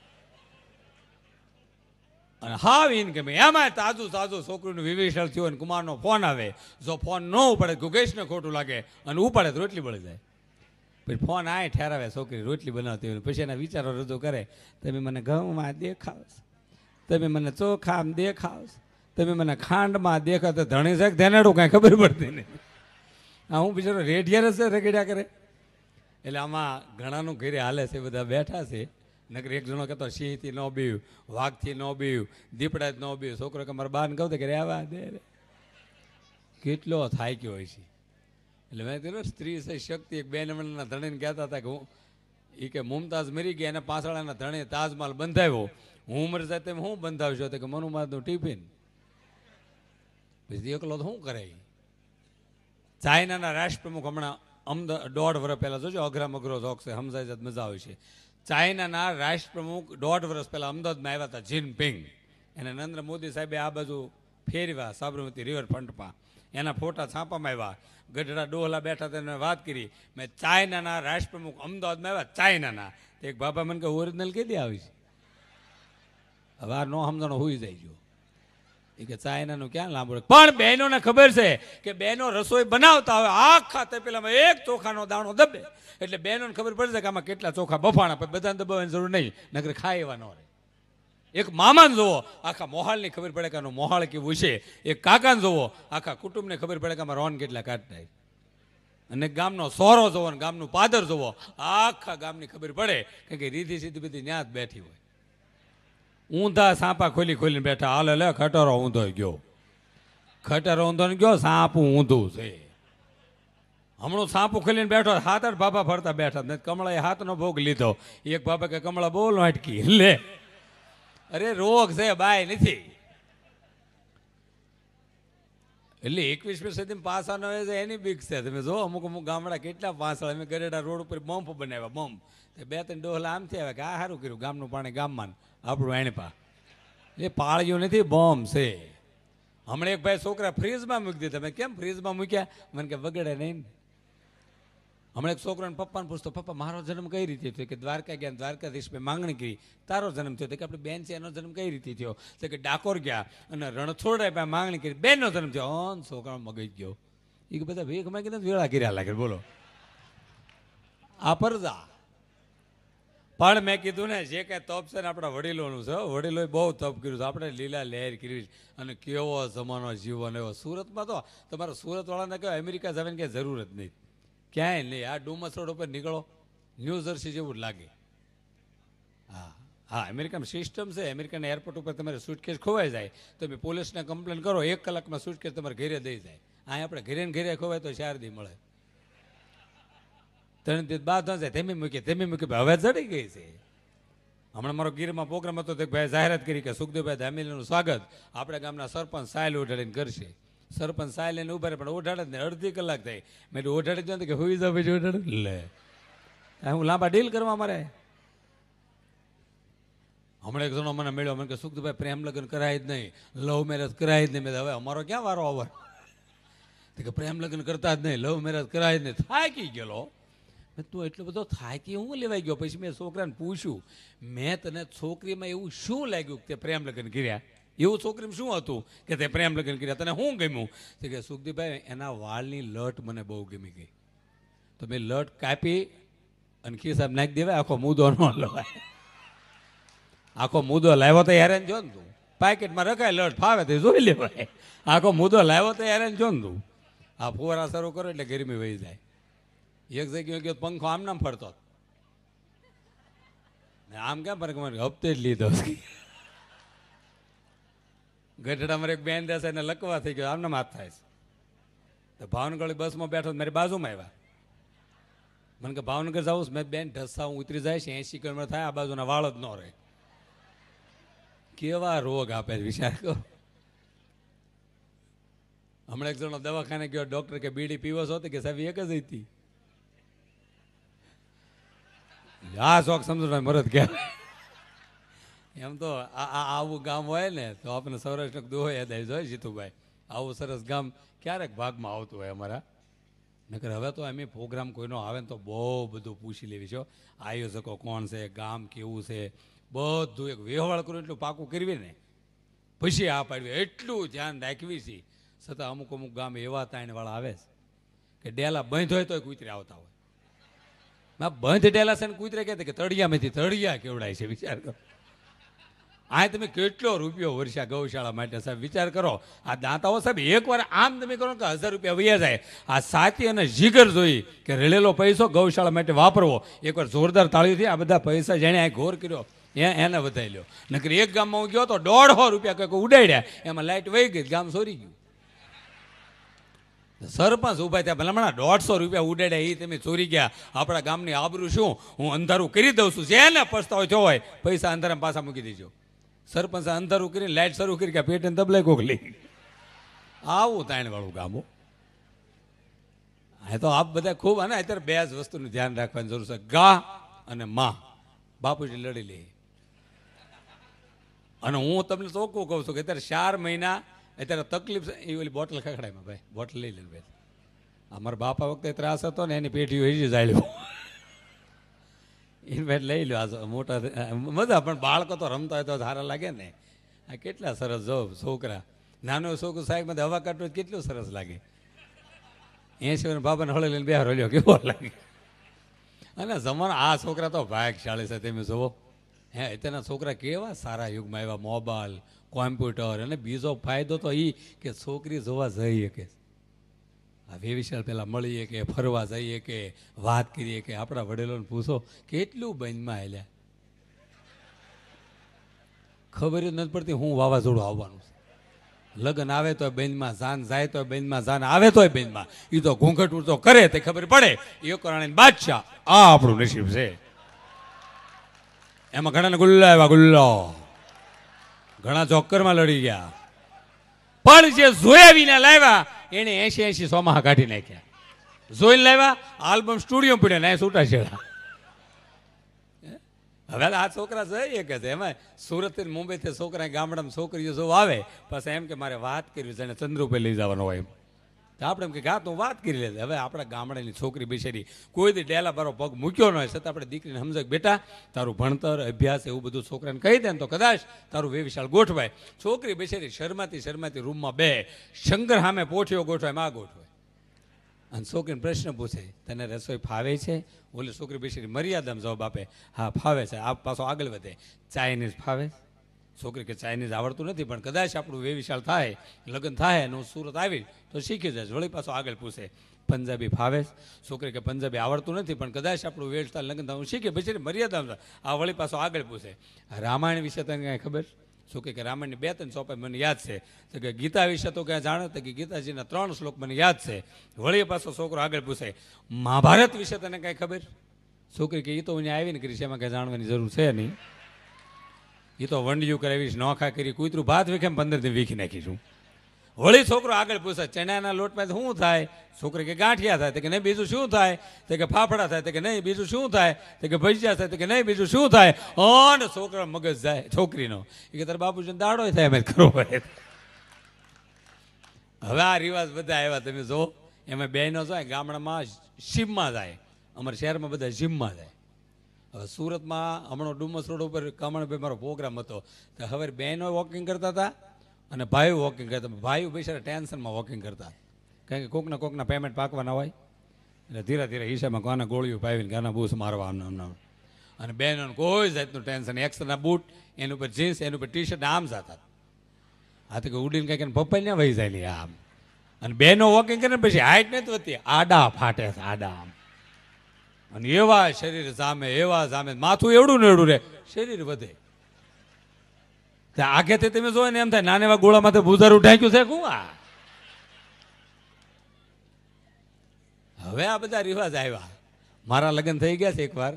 અને હાવ ઇનકમિંગ એમાં તાજું તાજું છોકરીનું વિવેશલ થયું અને કુમારનો ફોન આવે. જો ફોન ન ઉપાડે ગુગેશને ખોટું લાગે અને ઉપાડે તો રોટલી બળી જાય. પછી ફોન આય ઠેરાવે છોકરી રોટલી બનાવતી હોય. પછી એના વિચારો રજૂ કરે. તમે મને ઘઉંમાં દેખાવશ, તમે મને ચોખામાં દેખાવશ, તમે મને ખાંડમાં દેખાવ. તો ધણી છે ધેનાડું કાંઈ ખબર પડતી નહીં. હા હું બિચારો રેડિયા છે રગડ્યા કરે. એટલે આમાં ઘણાનું ઘરે હાલે છે, બધા બેઠા છે. નગર એક જણો કહેતો સિંહથી ન બીયું, વાઘથી ન બીયું, દીપડા જ ન બીયું. છોકરો કે મારા બાને કહું કે રહેવા દે રે. કેટલો થાય ગયો હોય છે. એટલે મેં કીધું સ્ત્રી છે શક્તિ. એક બેન ના ધણીને કહેતા હતા કે હું એ કે મુમતાઝ મરી ગયા, એના પાછળના ધણે તાજમહાલ બંધાવ્યો. હું મરી જાય તેમ હું બંધાવશો? તો કે મનુમાદનું ટિફિન. પછી એકલો તો શું કરે? ચાઇનાના રાષ્ટ્રપ્રમુખ હમણાં 1.5 વર્ષ પહેલાં જોજો અઘરા મઘરો જોક છે, સમજાય જ મજા આવે છે. ચાઇનાના રાષ્ટ્રપ્રમુખ 1.5 વર્ષ પહેલાં અમદાવાદમાં આવ્યા હતા, જિનપિંગ. એને નરેન્દ્ર મોદી સાહેબે આ બાજુ ફેરવ્યા સાબરમતી રિવરફ્રન્ટમાં. એના ફોટા છાપામાં આવ્યા. ગઢડા ડોહલા બેઠા તેને વાત કરી. મેં ચાઇનાના રાષ્ટ્રપ્રમુખ અમદાવાદમાં આવ્યા, ચાઇનાના. એક બાબા મને કે ઓરિજિનલ કેદી આવી છે? હવે આ નો સમજણો હોઈ જાય જો. એ કે ચાઇનાનું ક્યાં લાંબુ. પણ બહેનોને ખબર છે કે બહેનો રસોઈ બનાવતા હોય આખા તપેલામાં એક ચોખાનો દાણો દબે એટલે બહેનોને ખબર પડશે કે આમાં કેટલા ચોખા બફાણા. પણ બધાને દબાવવાની જરૂર નહીં, નકર ખાય એવા ન રહે. એક મામાને જોવો આખા મોહાલની ખબર પડે કે આનું મોહાળ કેવું છે. એક કાકાને જોવો આખા કુટુંબને ખબર પડે કે આમાં રોન કેટલા કાઢતા. અને ગામનો સોરો જોવો ને ગામનું પાદર જોવો, આખા ગામની ખબર પડે કે રીધી સીધી બધી ન્યાત બેઠી હોય. ઊંધા સાપા ખોલી ખોલીને બેઠા. હાલે લે ખટારો ઊંધો ગયો, ખટારો ઊંધો ગયો, સાપું ઊંધું છે. હમણાં સાપું ખોલીને બેઠો, 7-8 બાબા ફરતા બેઠા. કમળાએ હાથનો ભોગ લીધો. એક બાબા કે કમળા બોલ અટકી લે. અરે રોગ છે બાય નથી. એટલે 21મી સદીમાં પાસા ન હોય એની બીક છે. તમે જો અમુક અમુક ગામડા કેટલા પાછળ. અમે ગરેડા રોડ ઉપર બમ્પ બનાવ્યા, બમ્પ. 2-3 ડોહલા આમથી આવ્યા કે આ સારું કર્યું, ગામનું પાણી ગામમાં, આપણું એણપા. એ પાળ્યું નથી, બોમ્બ છે. હમણાં એક ભાઈ છોકરા ફ્રીજમાં મૂકી દીધા. મેં કેમ ફ્રીજમાં મૂક્યા? મને કે બગડે નહીં. હમણાં એક છોકરાને પપ્પાને પૂછતો, પપ્પા મારો જન્મ કઈ રીતે થયો? કે દ્વારકા ગયા, દ્વારકાધીશ મેં માંગણી કરી. તારો જન્મ થયો? તો કે આપણે બેન છે એનો જન્મ કઈ રીતે થયો? તો કે ડાકોર ગયા અને રણછોડરાય પાસે માંગણી કરી, બેનનો જન્મ થયો. છોકરા મગજ ગયો. એ કે બધા ભેખ માંગીને વેળા કર્યા લાગે. બોલો આ પરજા. પણ મેં કીધું ને, જે કાંઈ તપ છે ને આપણા વડીલોનું છે. વડીલોએ બહુ તપ કર્યું છે. આપણે લીલા લહેર કરી અને કેવો જમાનો જીવન એવો. સુરતમાં તો તમારે સુરતવાળાને કહેવાય અમેરિકા જવાની ક્યાંય જરૂર જ નહીં, ક્યાંય નહીં. આ ડુમસ રોડ ઉપર નીકળો, ન્યૂ જર્સી જેવું જ લાગે. હા હા, અમેરિકામાં સિસ્ટમ છે. અમેરિકાના એરપોર્ટ ઉપર તમારે સુટકેસ ખોવાઈ જાય તો તમે પોલીસને કમ્પ્લેન કરો, 1 કલાકમાં સુટકેસ તમારે ઘરે દઈ જાય. અહીં આપણે ઘરે ને ઘરે ખોવાય તો 4 દી મળે, 3 દિવસ બાદ ન જાય. તેમી મૂકી હવે ચડી ગઈ છે. હમણાં મારો ગીરમાં પ્રોગ્રામ હતો તો ભાઈ જાહેરાત કરી કે સુખદેવભાઈ ધામેલીનું સ્વાગત આપણા ગામના સરપંચ સાયલ ઉઠાડીને કરશે. સરપંચ સાયલ લઈને ઉભા રહે પણ ઓઢાડે જ નહીં. અડધી કલાક થાય. મેં ઓઢાડી જ કે હોઈ જાવ પછી ઓઢાડે લે હું લાંબા ડીલ કરવા મારે. હમણાં એક જણો મને મળ્યો, મને કે સુખદેવભાઈ પ્રેમ લગ્ન કરાય જ નહીં, લવ મેરેજ કરાય જ નહીં. મેં હવે અમારો ક્યાં વારો આવે? કે પ્રેમ લગ્ન કરતા જ નહીં, લવ મેરેજ કરાય જ નહીં. થાકી ગયેલો. તું એટલો બધો થાકી હું લેવાઈ ગયો? પછી મેં છોકરાને પૂછ્યું, મેં તને છોકરીમાં એવું શું લાગ્યું કે તે પ્રેમ લગ્ન કર્યા? એવું છોકરીમાં શું હતું કે તે પ્રેમ લગ્ન કર્યા? તને શું ગમ્યું? તો કે સુખદીપભાઈ એના વાળની લટ મને બહુ ગમી ગઈ. તો મેં લટ કાપી અને ખિસ્સાબ નાખી દેવાય, આખો મુદ્દો ન લવાય. આખો મુદ્દો લાવ્યો તો હેરાન જો ને તું. પેકેટમાં રખાય લટ, ફાવે તો જોઈ લેવાય. આખો મુદ્દો લાવ્યો તો હેરાન જો ને તું. આ ફુવારા શરૂ કરો એટલે ગરમી વહી જાય. એક જગ્યાએ ગયો પંખો આમ નામ ફરતો, આમ કેમ ફરક મારે હપ્તે જ લીધો. ગઢડામાં એક બેન દેશે એને લકવા થઈ ગયો, આમને હાથ થાય છે. તો ભાવનગર બસમાં બેઠો મારી બાજુમાં આવ્યા. મને કે ભાવનગર જાઉં મેં બેન ઢસા હું ઉતરી જાય છે, 80 કિલોમીટર થાય, આ બાજુના વાળ જ ન રહે. કેવા રોગ આપે વિચાર કરો. હમણાં એક જણો દવાખાને ગયો, ડોક્ટર કે બીડી પીવો છો? કે સાહેબ એક જ હતી. આ શોખ સમજો મરદ કહેવાય. એમ તો આવું ગામ હોય ને તો આપણે સૌરાષ્ટ્ર દોહો યાદ આવી જાય. જીતુભાઈ આવું સરસ ગામ ક્યારેક ભાગમાં આવતું હોય અમારા. નકર હવે તો એમ પ્રોગ્રામ કોઈનો આવે ને તો બહુ બધું પૂછી લેવી છે. આયોજકો કોણ છે, ગામ કેવું છે, બધું એક વ્યવહાર કરવું એટલું પાકું કરવી ને પછી આ પાડવી એટલું ધ્યાન રાખવી છે. છતાં અમુક ગામ એવા તાણવાળા આવે છે કે ડેલા બંધ હોય તો કૂતરે આવતા હોય. બંધ ડેલા છે ને કૂતરે કહેતા કે તળિયામાંથી તળિયા કેવડાય છે. વિચાર કરો, આ તમે કેટલો રૂપિયો વર્ષા ગૌશાળા માટે સાહેબ વિચાર કરો. આ દાંતાઓ સાહેબ એકવાર આમ તમે કરો કે 1000 રૂપિયા વૈયા જાય. આ સાથી અને જીગર જોઈ કે રેલેલો પૈસો ગૌશાળા માટે વાપરવો. એકવાર જોરદાર તાળીથી આ બધા પૈસા જેણે આ ઘોર કર્યો એને વધારી લ્યો. નકર એક ગામમાં હું ગયો તો 150 રૂપિયા કંઈક ઉડાડ્યા, એમાં લાઇટ વહી ગઈ, ગામ સોરી ગયું. સરપંચ ઉભા થયા, ભલામણા 150 રૂપિયા ઉડાડ્યા, એ તમે ચોરી ગયા, આપણા ગામની આબરૂ શું? હું અંધારું કરી દઉં છું. જેને પસ્તાવો થયો હોય પૈસા અંધારામાં પાછા મૂકી દેજો. સરપંચ અંધારું કરીને લાઇટ શરૂ કરી ગયા, પેટને તબલાઈ કોકલી. આવું તાણ વાળું ગામ. એ તો આપ બધા ખૂબ. અને અત્યારે 2 જ વસ્તુનું ધ્યાન રાખવાની જરૂર છે, ગા અને માં. બાપુજી લડી લે. અને હું તમને ચોખ્ખું કહું છું કે અત્યારે 4 મહિના અત્યારે તકલીફ છે. એ ઓલી બોટલ ખખડાયમાં ભાઈ, બોટલ લઈ લે ભાઈ. અમારા બાપા વખતે ત્રાસ હતો ને એની પેઢીઓ એ જ જાળ્યું. એ ભાઈ લઈ લો. આ મોટા મજા, પણ બાળકો તો રમતા હોય તો સારા લાગે ને. આ કેટલા સરસ જો છોકરા, નાનો છોકરો સાહેબ માં હવા કાઢવો કેટલું સરસ લાગે. 80 બાબાને હળે લઈને બહાર હળ્યો કેવો લાગે. અને જમાનો આ છોકરા તો ભાગશાળી છે. તમે જુઓ હે, અત્યારના છોકરા કેવા સારા યુગમાં આવ્યા. મોબાઈલ, કોમ્પ્યુટર, અને બીજો ફાયદો તો એ કે છોકરી જોવા જઈએ કે આ વિશાળ પહેલાં મળીએ કે ફરવા જઈએ કે વાત કરીએ કે આપણા વડીલોને પૂછો કેટલું બંધમાં આવેલા. ખબર જ નથી પડતી હું વાવાઝોડું આવવાનું છે. લગ્ન આવે તો બંધમાં જાન, જાય તો બંધમાં જાન, આવે તોય બંધમાં. એ તો ઘૂંઘટ ઉડતો કરે તે ખબર પડે. એ કરણે બાદશાહ આ આપણું નસીબ છે. એમાં ઘણાને ગુલ્લા આવ્યા, ગુલ્લો. ઘણા ચોક્કરમાં લડી ગયા, પણ જે જોયા વિના લાવ્યા એને 80 સોમાહા કાઢી નાખ્યા. જોઈને લાવ્યા, આલ્બમ સ્ટુડિયો પડ્યા ને છૂટા છેડા. હવે આ છોકરા જઈએ કે છે એમાં સુરતથી મુંબઈથી છોકરા ગામડામાં છોકરીઓ જો આવે પછી એમ કે મારે વાત કરવી છે એને ચંદ્રુપે લઈ જવાનો હોય એમ તો આપણે એમ કે હા તું વાત કરી લેજે. હવે આપણા ગામડાની છોકરી બિચારી કોઈ દી ડેલા બારો પગ મૂક્યો ન હોય છતાં આપણે દીકરીને સમજાય બેટા તારું ભણતર અભ્યાસ એવું બધું છોકરાને કહી દે ને તો કદાચ તારું વેવિશાળ ગોઠવાય. છોકરી બિચારી શરમાતી રૂમમાં બે શંકર સામે પોઠીઓ ગોઠવાય માં ગોઠવાય અને છોકરીને પ્રશ્ન પૂછે તને રસોઈ ફાવે છે? ઓલી છોકરી બિચારી મર્યાદામાં જવાબ આપે હા ફાવે છે. આ પાછો આગળ વધે ચાઇનીઝ ફાવે? છોકરી કે ચાઇનીઝ આવડતું નથી પણ કદાચ આપણું વેવિશાળ થાય લગ્ન થાય અને હું સુરત આવી તો શીખી જઈશ. વળી પાછો આગળ પૂછે પંજાબી ફાવે? છોકરી કે પંજાબી આવડતું નથી પણ કદાચ આપણું વેવિશાળ લગ્ન થાય હું શીખી બિચારી મર્યાદામાં. આ વળી પાછો આગળ પૂછે રામાયણ વિશે તને કાંઈ ખબર? છોકરી કે રામાયણની 2-3 ચોપાઈ મને યાદ છે. તો કે ગીતા વિશે તો ક્યાં જાણે તો કે ગીતાજીના 3 શ્લોક મને યાદ છે. વળી પાછો છોકરો આગળ પૂછે મહાભારત વિશે તને કાંઈ ખબર? છોકરી કે એ તો અહીંયા આવીને કરી છે એમાં કાંઈ જાણવાની જરૂર છે નહીં. એ તો વંડિયું કરાવીશ નોખા કરી કૂતરું ભાત વીખે 15 દી વીખી નાખીશું. વળી છોકરો આગળ પૂછે ચણાના લોટમાં શું થાય? છોકરી કે ગાંઠિયા થાય. તો કે નહીં બીજું શું થાય? તો કે ફાફડા થાય. તો કે નહીં બીજું શું થાય? તો કે ભજીયા થાય. તો કે નહીં બીજું શું થાય? અને છોકરા મગજ જાય છોકરીનો એ કે તારા બાપુજીને દાડો થાય એમ જ કરવો પડે. હવે આ રિવાજ બધા આવ્યા તમે જો એમાં બહેનો જાય ગામડામાં શિમમાં જાય અમારા શહેરમાં બધા જીમમાં જાય. હવે સુરતમાં હમણાં ડુમસ રોડ ઉપર કમણભાઈ મારો પ્રોગ્રામ હતો તો હવે બહેનો વોકિંગ કરતા હતા અને ભાઈઓ વોકિંગ કરતા. ભાઈઓ બિચારા ટેન્શનમાં વોકિંગ કરતા કારણ કે કોકના પેમેન્ટ પાકવાના હોય એટલે ધીરે ધીરે હિસાબમાં કોના ગોળીઓ પાવીને ગાના બૂસ મારવા અને બહેનોને કોઈ જાતનું ટેન્શન એક્સ્ટ્રાના બૂટ એની ઉપર જીન્સ એની ઉપર ટી શર્ટ આમ જતા. આ તો કે ઉડીને કંઈક પપ્પા ને વહી જાય લે આમ. અને બહેનો વોકિંગ કરે પછી હાઈટ નથી વધતી આડા ફાટે છે આડા આમ. અને એવા શરીર જામે માથું એવડું ને એવડું રે શરીર વધે. આગેથી તમે જોયો ને એમ થાય નાના એવા ગોળા માથે ભૂજારું ઢાંક્યું છે શું આ? હવે આ બધા રિવાજ આવ્યા. મારા લગ્ન થઈ ગયા છે એકવાર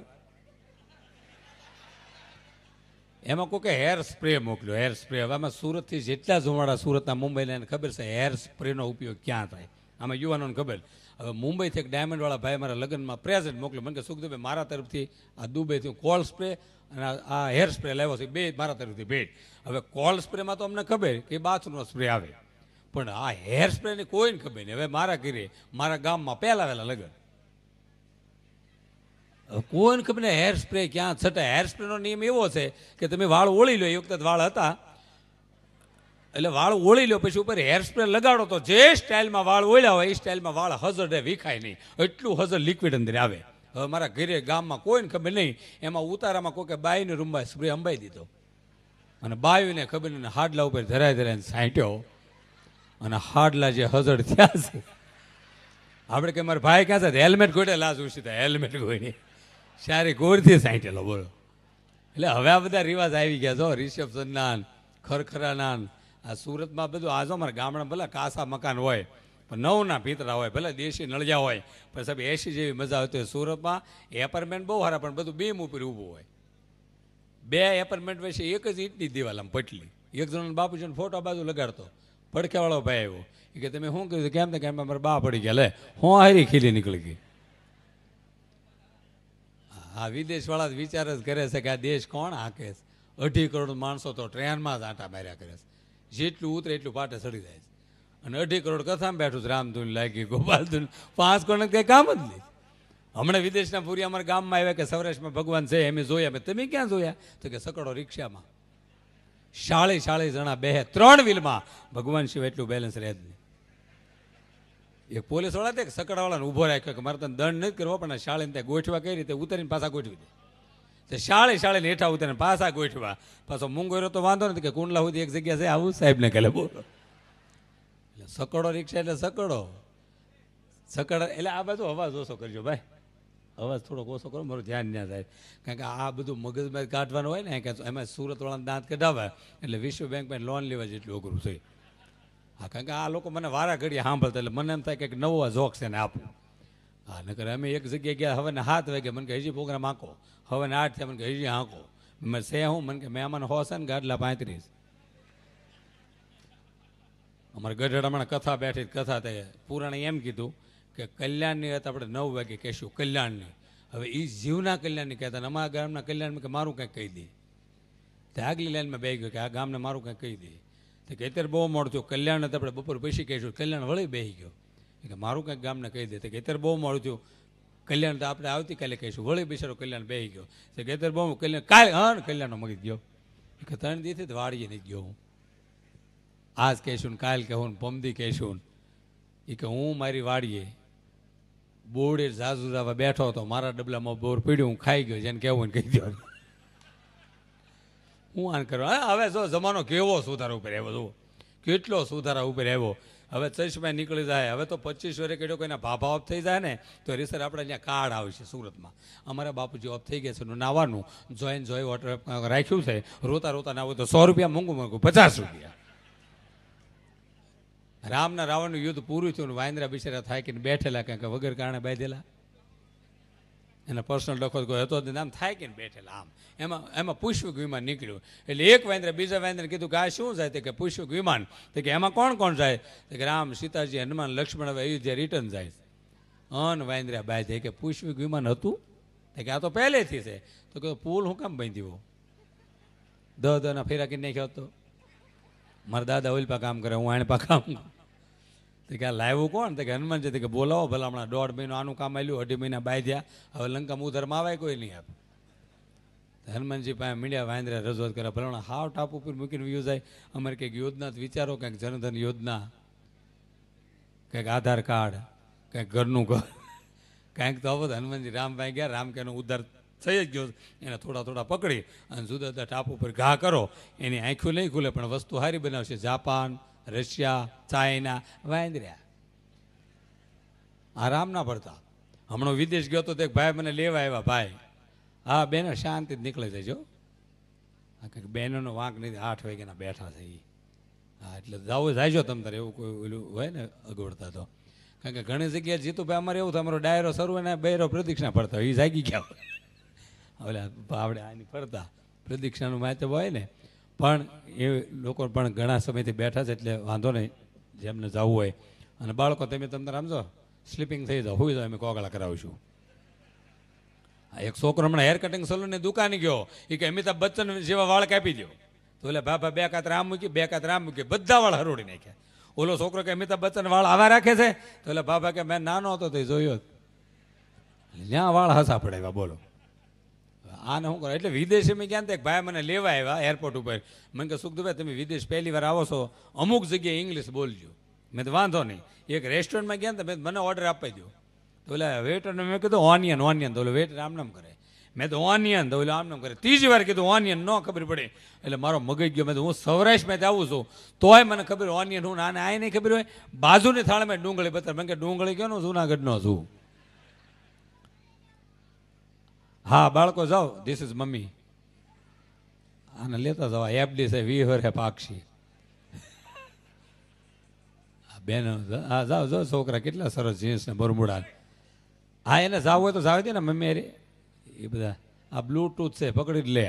એમાં કોઈ હેર સ્પ્રે મોકલ્યો હેર સ્પ્રે. હવે આમાં સુરતથી જેટલા જોવાળા સુરતના મુંબઈને એને ખબર છે હેર સ્પ્રેનો ઉપયોગ ક્યાં થાય. આમાં યુવાનોને ખબર. હવે મુંબઈથી એક ડાયમંડવાળા ભાઈ મારા લગ્નમાં પ્રેઝન્ટ મોકલ્યો. મને કે સુખદેવભાઈ મારા તરફથી આ દુબઈથી કોલ સ્પ્રે અને આ હેર સ્પ્રે લાવ્યો છે બે મારા તરફથી ભેટ. હવે કોલ સ્પ્રેમાં તો અમને ખબર કે બાથરૂમનો સ્પ્રે આવે પણ આ હેર સ્પ્રેની કોઈને ખબર નહીં. હવે મારા ઘરે મારા ગામમાં પહેલા વહેલા લગ્ન કોઈને ખબર ને હેર સ્પ્રે ક્યાં છટાય. હેર સ્પ્રેનો નિયમ એવો છે કે તમે વાળ ઓળી લો. એ વખતે વાળ હતા એટલે વાળ ઓળી લો પછી ઉપર હેર સ્પ્રે લગાડો તો જે સ્ટાઇલમાં વાળ ઓળ્યા હોય એ સ્ટાઇલમાં વાળ હજર વિખાય નહીં એટલું હજર લિક્વિડ અંદર આવે. હવે મારા ઘરે ગામમાં કોઈને ખબર નહીં એમાં ઉતારામાં કોઈ બાઈને રૂમમાં સ્પ્રે અંબાઈ દીધો અને બાયુને ખબર નહીં હાડલા ઉપર ધરાઈને સાંટ્યો અને હાડલા જે હજર થયા છે આપણે કે મારા ભાઈ ક્યાં છે હેલ્મેટ ગોળે લાજ ઉછી થાય હેલ્મેટ ગોળી સારી ગોળથી સાંટેલો બોલો. એટલે હવે આ બધા રિવાજ આવી ગયા છો રિસેપ્શનના ખરખરાના. આ સુરતમાં બધું આજો મારા ગામડામાં ભલે કાસા મકાન હોય પણ નવના ભીતરા હોય ભલે દેશી નળિયા હોય પણ સાહેબ એસી જેવી મજા આવતી હોય. સુરતમાં એપાર્ટમેન્ટ બહુ સારા પણ બધું બીમ ઉપર ઊભું હોય. 2 એપાર્ટમેન્ટ વચ્ચે એક જ ઈંટની દિવાલ આમ પટલી. એક જણનો બાપુજીનો ફોટો બાજુ લગાડતો. પડખેવાળો ભાઈ આવ્યો એ કે તમે શું કીધું કેમ ને કેમ મારા બા પડી ગયા લે હું હારી ખીલી નીકળી ગઈ. આ વિદેશવાળા વિચાર જ કરે છે કે આ દેશ કોણ હાકે છે. 2.5 કરોડ માણસો તો ટ્રેનમાં જ આંટા માર્યા કરે છે. જેટલું ઉતરે એટલું પાટે ચડી જાય છે અને 2.5 કરોડ કથામાં બેઠું છે. રામધૂન લાગી ગોપાલધૂન 5 કરોડ કંઈ કામ જ નહીં. હમણાં વિદેશના પૂરી અમારા ગામમાં આવ્યા કે સૌરાષ્ટ્રમાં ભગવાન છે એમ જોયા. મેં તમે ક્યાં જોયા? તો કે સકડો રિક્ષામાં 40 જણા બેહે 3 વ્હીલમાં ભગવાન સિવાય એટલું બેલેન્સ રહે જ નહીં. એક પોલીસ વાળા તે સકડાવાળાને ઊભો રાખ્યો કે મારે તને દંડ નથી કરવો પણ શાળીને ત્યાં ગોઠવા કઈ રીતે ઉતરીને પાછા ગોઠવી દે. શાળીને હેઠા ઉતરીને પાછા ગોઠવા પાછો મૂંગો તો વાંધો નથી કે કુંડલા સુધી એક જગ્યા છે આવું સાહેબને કહે બોલો. એટલે સકડો રિક્ષા એટલે સકડો એટલે આ બાજુ અવાજ ઓછો કરજો ભાઈ. અવાજ થોડોક ઓછો કરો મારું ધ્યાન ના થાય કારણ કે આ બધું મગજમાં કાઢવાનું હોય ને કે એમાં સુરતવાળાના દાંત કઢાવે એટલે વિશ્વ બેંકમાં લોન લેવા જેટલું અઘરું છે. હા કારણ કે આ લોકો મને વારા ઘડીએ સાંભળતા એટલે મને એમ થાય કે નવો જોક છે ને આપું. હા નકર અમે એક જગ્યાએ ગયા હવે 7 વાગે મને કે હજી પ્રોગ્રામ આંકો હવે 8 થયા મને કે હજી આંકો મેં સે હું મને કે મહેમાન હોશે ને ગાડલા 35. અમારે ગઢડામાં કથા બેઠી કથા તે પુરાણે એમ કીધું કે કલ્યાણની વાત આપણે 9 વાગે કહેશું કલ્યાણની હવે એ જીવના કલ્યાણની કહેતા ને અમારા ગામના કલ્યાણમાં કે મારું કંઈક કહી દે. તે આગલી લાઈનમાં બે ગયો કે આ ગામને મારું કંઈક કહી દે. તો કે અત્યારે બહુ મોડું થયું, કલ્યાણને તો આપણે બપોર પછી કહીશું. કલ્યાણ વળી બેસી ગયો કે મારું કંઈક ગામને કહી દે. કે અત્યારે બહુ મોડું થયું, કલ્યાણ તો આપણે આવતીકાલે કહીશું. વળી બિચારો કલ્યાણ બેસી ગયો. કે અત્યારે બહુ કલ્યાણ કાંઈ હા કલ્યાણનો મગી ગયો કે 3 દિવસથી વાડીએ નહીં ગયો હું. આજ કહીશું ને કાલ કહેવું ને પમદી કહીશું. એ કે હું મારી વાડીએ બોર્ડે ઝાઝુરાવા બેઠો હતો, મારા ડબલામાં બોર પીડ્યું, હું ખાઈ ગયો, જેને કહેવું ને કહી દો. હું આન કરવા હવે જો જમાનો કેવો સુધારા ઉપર આવ્યો, જુઓ કેટલો સુધારા ઉપર આવ્યો. હવે ચશ્મા નીકળી જાય. હવે તો 25 વર્ષે કેટલો કોઈના ભાભા ઓફ થઈ જાય ને તો રીસર આપણે અહીંયા કાર્ડ આવશે સુરતમાં. અમારા બાપુજી ઓફ થઈ ગયા છે, નાવાનું જોઈ વોટર રાખ્યું છે. રોતા રોતા ના હોય તો 100 રૂપિયા મોંઘું 50 રૂપિયા. રામના રાવણનું યુદ્ધ પૂરું થયું, વાંદરા બિચારા થાય કે બેઠેલા કંઈક વગર કારણે બાંધેલા. એના પર્સનલ ડખો કોઈ હતો જ આમ થાય કે બેઠેલા આમ. એમાં પુષ્પક વિમાન નીકળ્યું. એટલે એક વાંદરા બીજા વાંદરાને કીધું કે આ શું જાય? કે પુષ્પક વિમાન. તો કે એમાં કોણ કોણ જાય? કે રામ, સીતાજી, હનુમાન, લક્ષ્મણ હવે અયોધ્યા રિટર્ન જાય. વાંદરા બાંધે કે પુષ્પક વિમાન હતું? કે આ તો પહેલેથી છે. તો કે પુલ હું કામ બાંધ્યો? દના ફેરા કરી નાખ્યો હતો. મારા દાદા ઓલપા કામ કરે, હું આણપા કામ કરું. તો કે આ લાવ્યું કોણ? તો કે હનુમાનજી. કે બોલાવો ભલા, હમણાં 1.5 મહિનો આનું કામ આવ્યું, 2.5 મહિના બાંધ્યા, હવે લંકામાં ઉધરમાં આવે કોઈ નહીં આપે. હનુમાનજી પાસે મીડિયા વાંદરા રજૂઆત કરે, ભલા હાવ ટાપ ઉપર મૂકીને વ્યૂ જાય. અમારે કંઈક યોજના વિચારો, કંઈક જનધન યોજના, કંઈક આધાર કાર્ડ, કંઈક ઘરનું ઘર, કંઈક તો હવે હનુમાનજી રામ પાસે ગયા. રામ કે એનો ઉદ્ધાર થઈ જ ગયો. એને થોડા થોડા પકડી અને જુદા જુદા ટાપ ઉપર ઘા કરો. એની આંખો નહીં ખુલે પણ વસ્તુ સારી બનાવશે. જાપાન, રશિયા, ચાઇના, વાંદર્યા. આ રામ ના પડતા. હમણાં વિદેશ ગયો તો એક ભાઈ મને લેવા આવ્યા. ભાઈ હા બેનો શાંતિ જ નીકળી જજો. હા કંઈક બહેનોનો વાંક નથી, 8 વાગ્યાના બેઠા છે એ. હા એટલે જાવું જાયજો તમ તારે, એવું કોઈ ઓલું હોય ને અગવડતા તો. કારણ કે ઘણી જગ્યાએ જીતુભાઈ અમારે એવું થાય, અમારો ડાયરો શરૂ ને બેરો પ્રદક્ષિણા પડતા હોય, એ જાગી ગયા ઓલા આપણે આની ફરતા પ્રદક્ષિણાનું માહિતી હોય ને. પણ એ લોકો પણ ઘણા સમયથી બેઠા છે એટલે વાંધો નહીં, જેમને જવું હોય. અને બાળકો તમે સમજો સ્લીપિંગ થઈ જાઓ, હોઈ જાઓ, અમે કોગળા કરાવીશું. એક છોકરો હમણાં હેર કટિંગ સલૂનની દુકાને ગયો. એ કે અમિતાભ બચ્ચન જેવા વાળ કાપી દો. તો એટલે બાબા 2 કાત રામ મૂકી, 2 કાત રામ મૂકી, બધા વાળ હરોડી નાખ્યા. ઓલો છોકરો કે અમિતાભ બચ્ચન વાળ આવા રાખે છે? તો એટલે બાબા કે મેં નાનો હતો તો જોયો, ત્યાં વાળ હસા પડાવ્યા. બોલો આને શું કરો? એટલે વિદેશ મેં ક્યાં એક ભાઈ મને લેવા આવ્યા એરપોર્ટ ઉપર. મને કે સુખદુભાઈ તમે વિદેશ પહેલી વાર આવો છો, અમુક જગ્યાએ ઇંગ્લિશ બોલજો. મેં તો વાંધો નહીં. એક રેસ્ટોરન્ટમાં ગયા ને મને ઓર્ડર આપી દો. તો ઓલા વેટરને મેં કીધું ઓનિયન ઓનિયન. તો ઓલો વેટર આમ નામ કરે. મેં તો ઓનિયન. તો ઓલો આમ નામ કરે. 3જી વાર કીધું ઓનિયન, ન ખબર પડે. એટલે મારો મગજ ગયો. મેં તો હું સૌરાષ્ટ્રમાંથી આવું છું તોય મને ખબર ઓનિયન હું આને આ નહીં ખબર હોય. બાજુની થાળમાં ડુંગળી બતાવે. મેં કે ડુંગળી કયો ને જુનાગઢનો છું. હા બાળકો જાઓ, ધીસ ઇઝ મમ્મી. આને લેતા જવા. એફડી છે 20 વર્ષે પાકશી. બેનો હા જાઓ જાઓ, છોકરા કેટલા સરસ જીન્સ ને બરમુડા. હા એને જાવ હોય તો જાવ દે ને મમ્મી અરે. એ બધા આ બ્લૂટૂથ છે પકડી જ લે.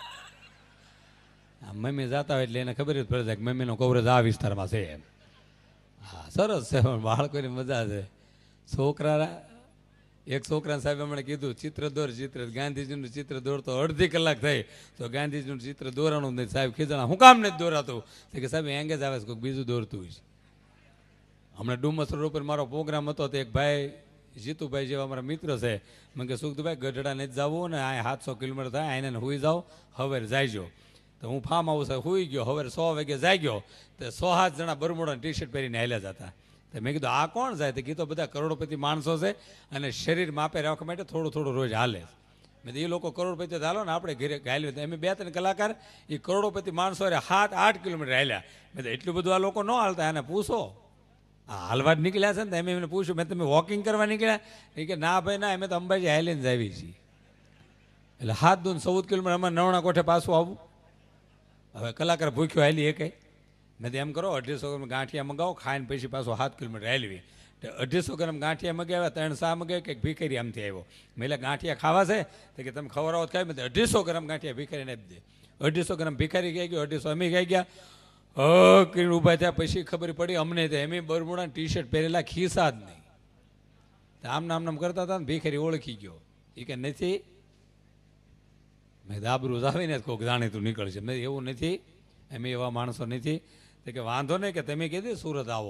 આ મમ્મી જાતા હોય એટલે એને ખબર જ પડે કે મમ્મીનો કવરેજ આ વિસ્તારમાં છે એમ. હા સરસ છે, પણ બાળકોની મજા છે. છોકરા એક છોકરા સાહેબ હમણાં કીધું ચિત્ર દોર ચિત્ર. ગાંધીજીનું ચિત્ર દોરતો અડધી કલાક થઈ તો ગાંધીજીનું ચિત્ર દોરાણું નહીં. સાહેબ ખીજાણા હું કામ નથી દોરાતું? કે સાહેબ એંગેજ આવે છે કોઈક બીજું દોરતું હોય છે. હમણાં ડુમસ રોડ ઉપર મારો પ્રોગ્રામ હતો તો એક ભાઈ જીતુભાઈ જેવા અમારા મિત્ર છે. મને કે સુખદુભાઈ ગઢડા નથી જવું ને, આ 700 કિલોમીટર થાય, આને હુઈ જાઓ, હવે જાયજો. તો હું ફાર્મ હાઉસ હુઈ ગયો. હવે 100 વાગે જાગ્યો તો 6-7 જણા બરમુડાની ટી-શર્ટ પહેરીને હાલ્યા જતા. તો મેં કીધું આ કોણ જાય? તો કીધું બધા કરોડપતિ માણસો છે અને શરીર માપે રાખવા માટે થોડું થોડું રોજ હાલે. મેં તો એ લોકો કરોડપતિ હાલો ને આપણે ઘરે હાલ્યું. તો અમે 2-3 કલાકાર એ કરોડપતિ માણસો 7-8 કિલોમીટર હાલ્યા. મેં તો એટલું બધું આ લોકો ન હાલતા, એને પૂછો. હા હાલવા જ નીકળ્યા છે ને. તો એમને પૂછ્યું મેં તમે વોકિંગ કરવા નીકળ્યા? એ કે ના ભાઈ ના, અમે તો અંબાજી હાલીને જ આવી છીએ. એટલે 7-14 કિલોમીટર અમારે નવણા કોઠે પાછું આવવું. હવે કલાકાર ભૂખ્યો હાલી એ કઈ. મેં તો એમ કરો 250 ગ્રામ ગાંઠિયા મગાવો, ખાઈને પછી પાછો 7 કિલોમીટર હાલવી. તો 250 ગ્રામ ગાંઠિયા મગાવ્યા, 3 સા મગાવ્યા. કંઈક ભીખરી આમથી આવ્યો. મેં ગાંઠિયા ખાવા છે તો કે તમે ખવડાવો તો ખાઈ. મેં 250 ગ્રામ ગાંઠિયા ભીખરીને આપી દે. 250 ગ્રામ ભીખારી ગઈ ગયો, 250 અમે ગઈ ગયા. કરીને ઊભા થયા પછી ખબર પડી અમને તો એમ બરમુડા ટી-શર્ટ પહેરેલા ખિસ્સા જ નહીં. આમ નામ કરતા હતા ને ભીખરી ઓળખી ગયો. એ કે નથી. મેં દાબરું આવીને કોઈક જાણીતું નીકળશે. મેં એવું નથી, એમ એવા માણસો નથી. તો કે વાંધો નહીં, કે તમે કીધું સુરત આવો,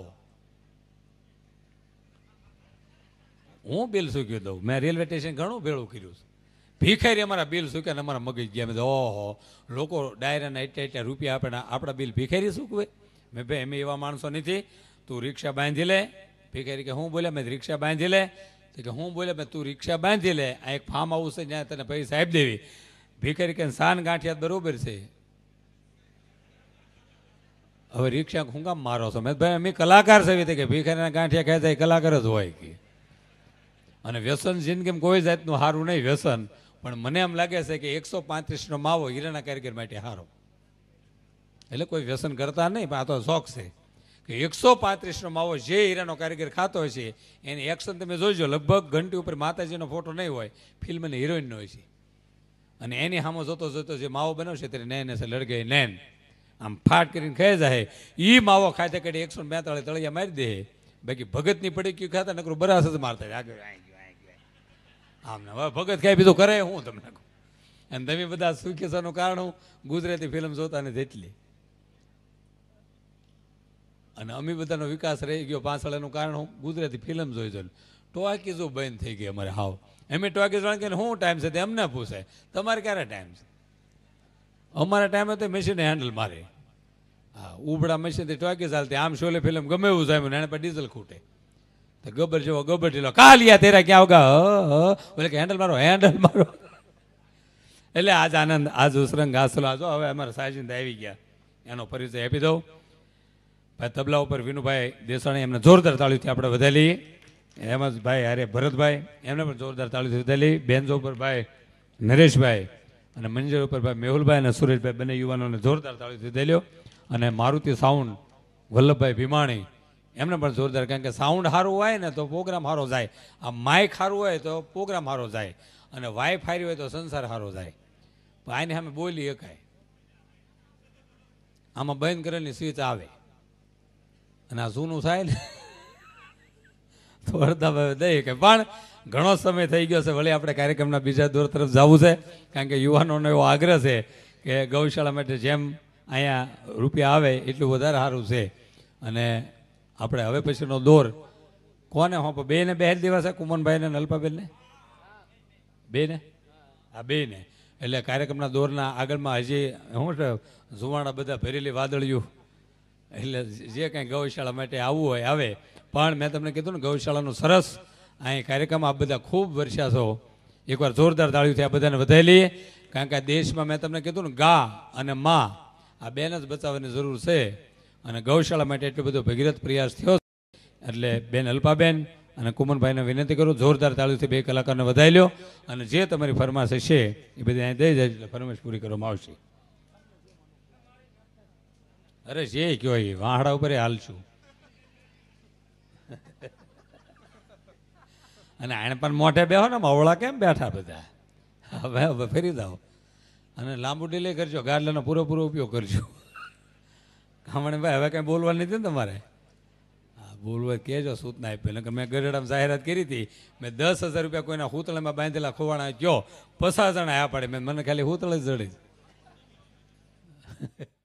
હું બિલ સૂક્યું દઉં. મેં રેલવે સ્ટેશન ઘણું ભેળું કર્યું છે. ભીખારી અમારા બિલ સૂક્યા ને અમારા મગજ ગયા. મેં ઓહો, લોકો ડાયરાના એટલા રૂપિયા આપે ને આપણા બિલ ભીખારી સૂકવે. મેં ભાઈ એમ એવા માણસો નથી. તું રિક્ષા બાંધી લે. ભીખારી કે હું બોલ્યા? મેં રિક્ષા બાંધી લે. તો કે હું બોલ્યા? મેં તું રિક્ષા બાંધી લે, આ એક ફાર્મ હાઉસ છે જ્યાં તને પૈસા આપી દેવી. ભીખારી કે સાન ગાંઠિયા બરોબર છે, હવે રિક્ષા હું કામ મારો છો? મેં ભાઈ અમે કલાકાર છે કે ભીખારીના ગાંઠિયા ખાય એ કલાકાર જ હોય કે. અને વ્યસન જિંદગીમાં કોઈ જાતનું સારું નહીં વ્યસન, પણ મને એમ લાગે છે કે 135નો માવો હીરાના કારીગર માટે સારો. એટલે કોઈ વ્યસન કરતા નહીં, પણ આ તો શોખ છે કે 135નો માવો જે હીરાનો કારીગર ખાતો હોય છે એની એક્શન તમે જોઈજો. લગભગ ઘંટી ઉપર માતાજીનો ફોટો નહીં હોય, ફિલ્મની હિરોઈનનો હોય છે. અને એની સામે જોતો જોતો જે માવો બનાવશે ત્યારે નૈન હશે લડગે નૈન, આમ ફાટ કરીને ખાઈ જાય. એ માવો ખાતે કરી 142 તળિયા મારી દે. બાકી ભગતની પડીકી ખાતા નકરું બરાસ જ મારતા આગળ આમ ને. હવે ભગત ખાઈ બીજું કરે હું તમને કહું. અને તમે બધા સુખી છોનું કારણ હું ગુજરાતી ફિલ્મ જોતા નથી એટલી. અને અમે બધાનો વિકાસ રહી ગયો પાછળનું કારણ હું ગુજરાતી ફિલ્મ જોઈ જોઈને. ટોકી જો બંધ થઈ ગઈ અમારે હાવ. એમ ટોકી જાણ કે શું ટાઈમ છે તે એમને પૂછે તમારે ક્યારે ટાઈમ છે? અમારા ટાઈમે તો મશીને હેન્ડલ મારે. હા, ઉબડા મશીનથી ટોકી ચાલતી. આમ શોલે ફિલ્મ ગમે એવું જાય એને પર ડીઝલ ખૂટે તો ગબર જેવો ગબર ઢીલો કાલિયા તેરા ક્યાં આવગા બોલે કે હેન્ડલ મારો હેન્ડલ મારો. એટલે આજ આનંદ, આજ ઉસરંગ ઘાસલો આજો. હવે અમારા સાજીંદ આવી ગયા, એનો પરિચય આપી દઉં. ભાઈ તબલા ઉપર વિનુભાઈ દેસાણી, એમને જોરદાર તાળીથી આપણે વધેલી. એમ જ ભાઈ અરે ભરતભાઈ, એમને પણ જોરદાર તાળીથી વધેલી. બેન્જો ઉપર ભાઈ નરેશભાઈ અને મંજર ઉપર ભાઈ મેહુલભાઈ અને સુરેશભાઈ, બંને યુવાનોને જોરદાર તાળીથી વધેલ્યો. અને મારુતિ સાઉન્ડ વલ્લભભાઈ ભીમાણી, એમને પણ જોરદાર. કારણ કે સાઉન્ડ સારું હોય ને તો પ્રોગ્રામ સારો જાય. આ માઇક સારું હોય તો પ્રોગ્રામ સારો જાય. અને વાઇફ સારી હોય તો સંસાર સારો જાય. પણ આને સામે બોલી એકાય આમાં બંધ કરેલી સ્વિચ આવે અને આ જૂનું થાય ને તો અડધા દઈએ કે. પણ ઘણો સમય થઈ ગયો છે. વળી આપણે કાર્યક્રમના બીજા દોર તરફ જવું છે. કારણ કે યુવાનોનો એવો આગ્રહ છે કે ગૌશાળા માટે જેમ અહીંયા રૂપિયા આવે એટલું વધારે સારું છે. અને આપણે હવે પછીનો દોર કોને હોપ? બેને બેહેલ દિવસે કુમનભાઈને ને અલ્પાબેનને બેને, આ બેને. એટલે કાર્યક્રમના દોરના આગળમાં હજી શું છે જુવાણા બધા ભરેલી વાદળિયું. એટલે જે કાંઈ ગૌશાળા માટે આવવું હોય આવે. પણ મેં તમને કીધું ને ગૌશાળાનું સરસ અહીં કાર્યક્રમ આપ બધા ખૂબ વર્ષા છો. એકવાર જોરદાર તાળીઓથી આ બધાને વધારેલી. કારણ કે આ દેશમાં મેં તમને કીધું ને ગા અને મા આ બેન જ બચાવવાની જરૂર છે. અને ગૌશાળા માટે એટલો બધો ભગીરથ પ્રયાસ થયો. એટલે બેન અલ્પાબેન અને કુમનભાઈને વિનંતી કરું જોરદાર તાળીઓથી બે કલાકારને વધારી લો. અને જે તમારી ફરમાશ છે એ બધી અહીં દઈ જાય એટલે ફરમાશ પૂરી કરવામાં આવશે. અરે જે કયો એ વાહડા ઉપર હાલશું. અને આને પણ મોઢે બેહો ને મવળા કેમ બેઠા બધા. હવે ફરી જાઓ અને લાંબુ ડીલે કરજો. ગાડલાનો પૂરેપૂરો ઉપયોગ કરજો. કામણે ભાઈ હવે કંઈ બોલવાનું નથી ને તમારે? હા, બોલવા કહેજો સૂચના આપી. મેં ગરડામાં જાહેરાત કરી હતી. મેં 10,000 રૂપિયા કોઈના હુતળામાં બાંધેલા ખોવાણા કયો 50 જણા આ પાડે. મને ખાલી હુતળ જ જડી.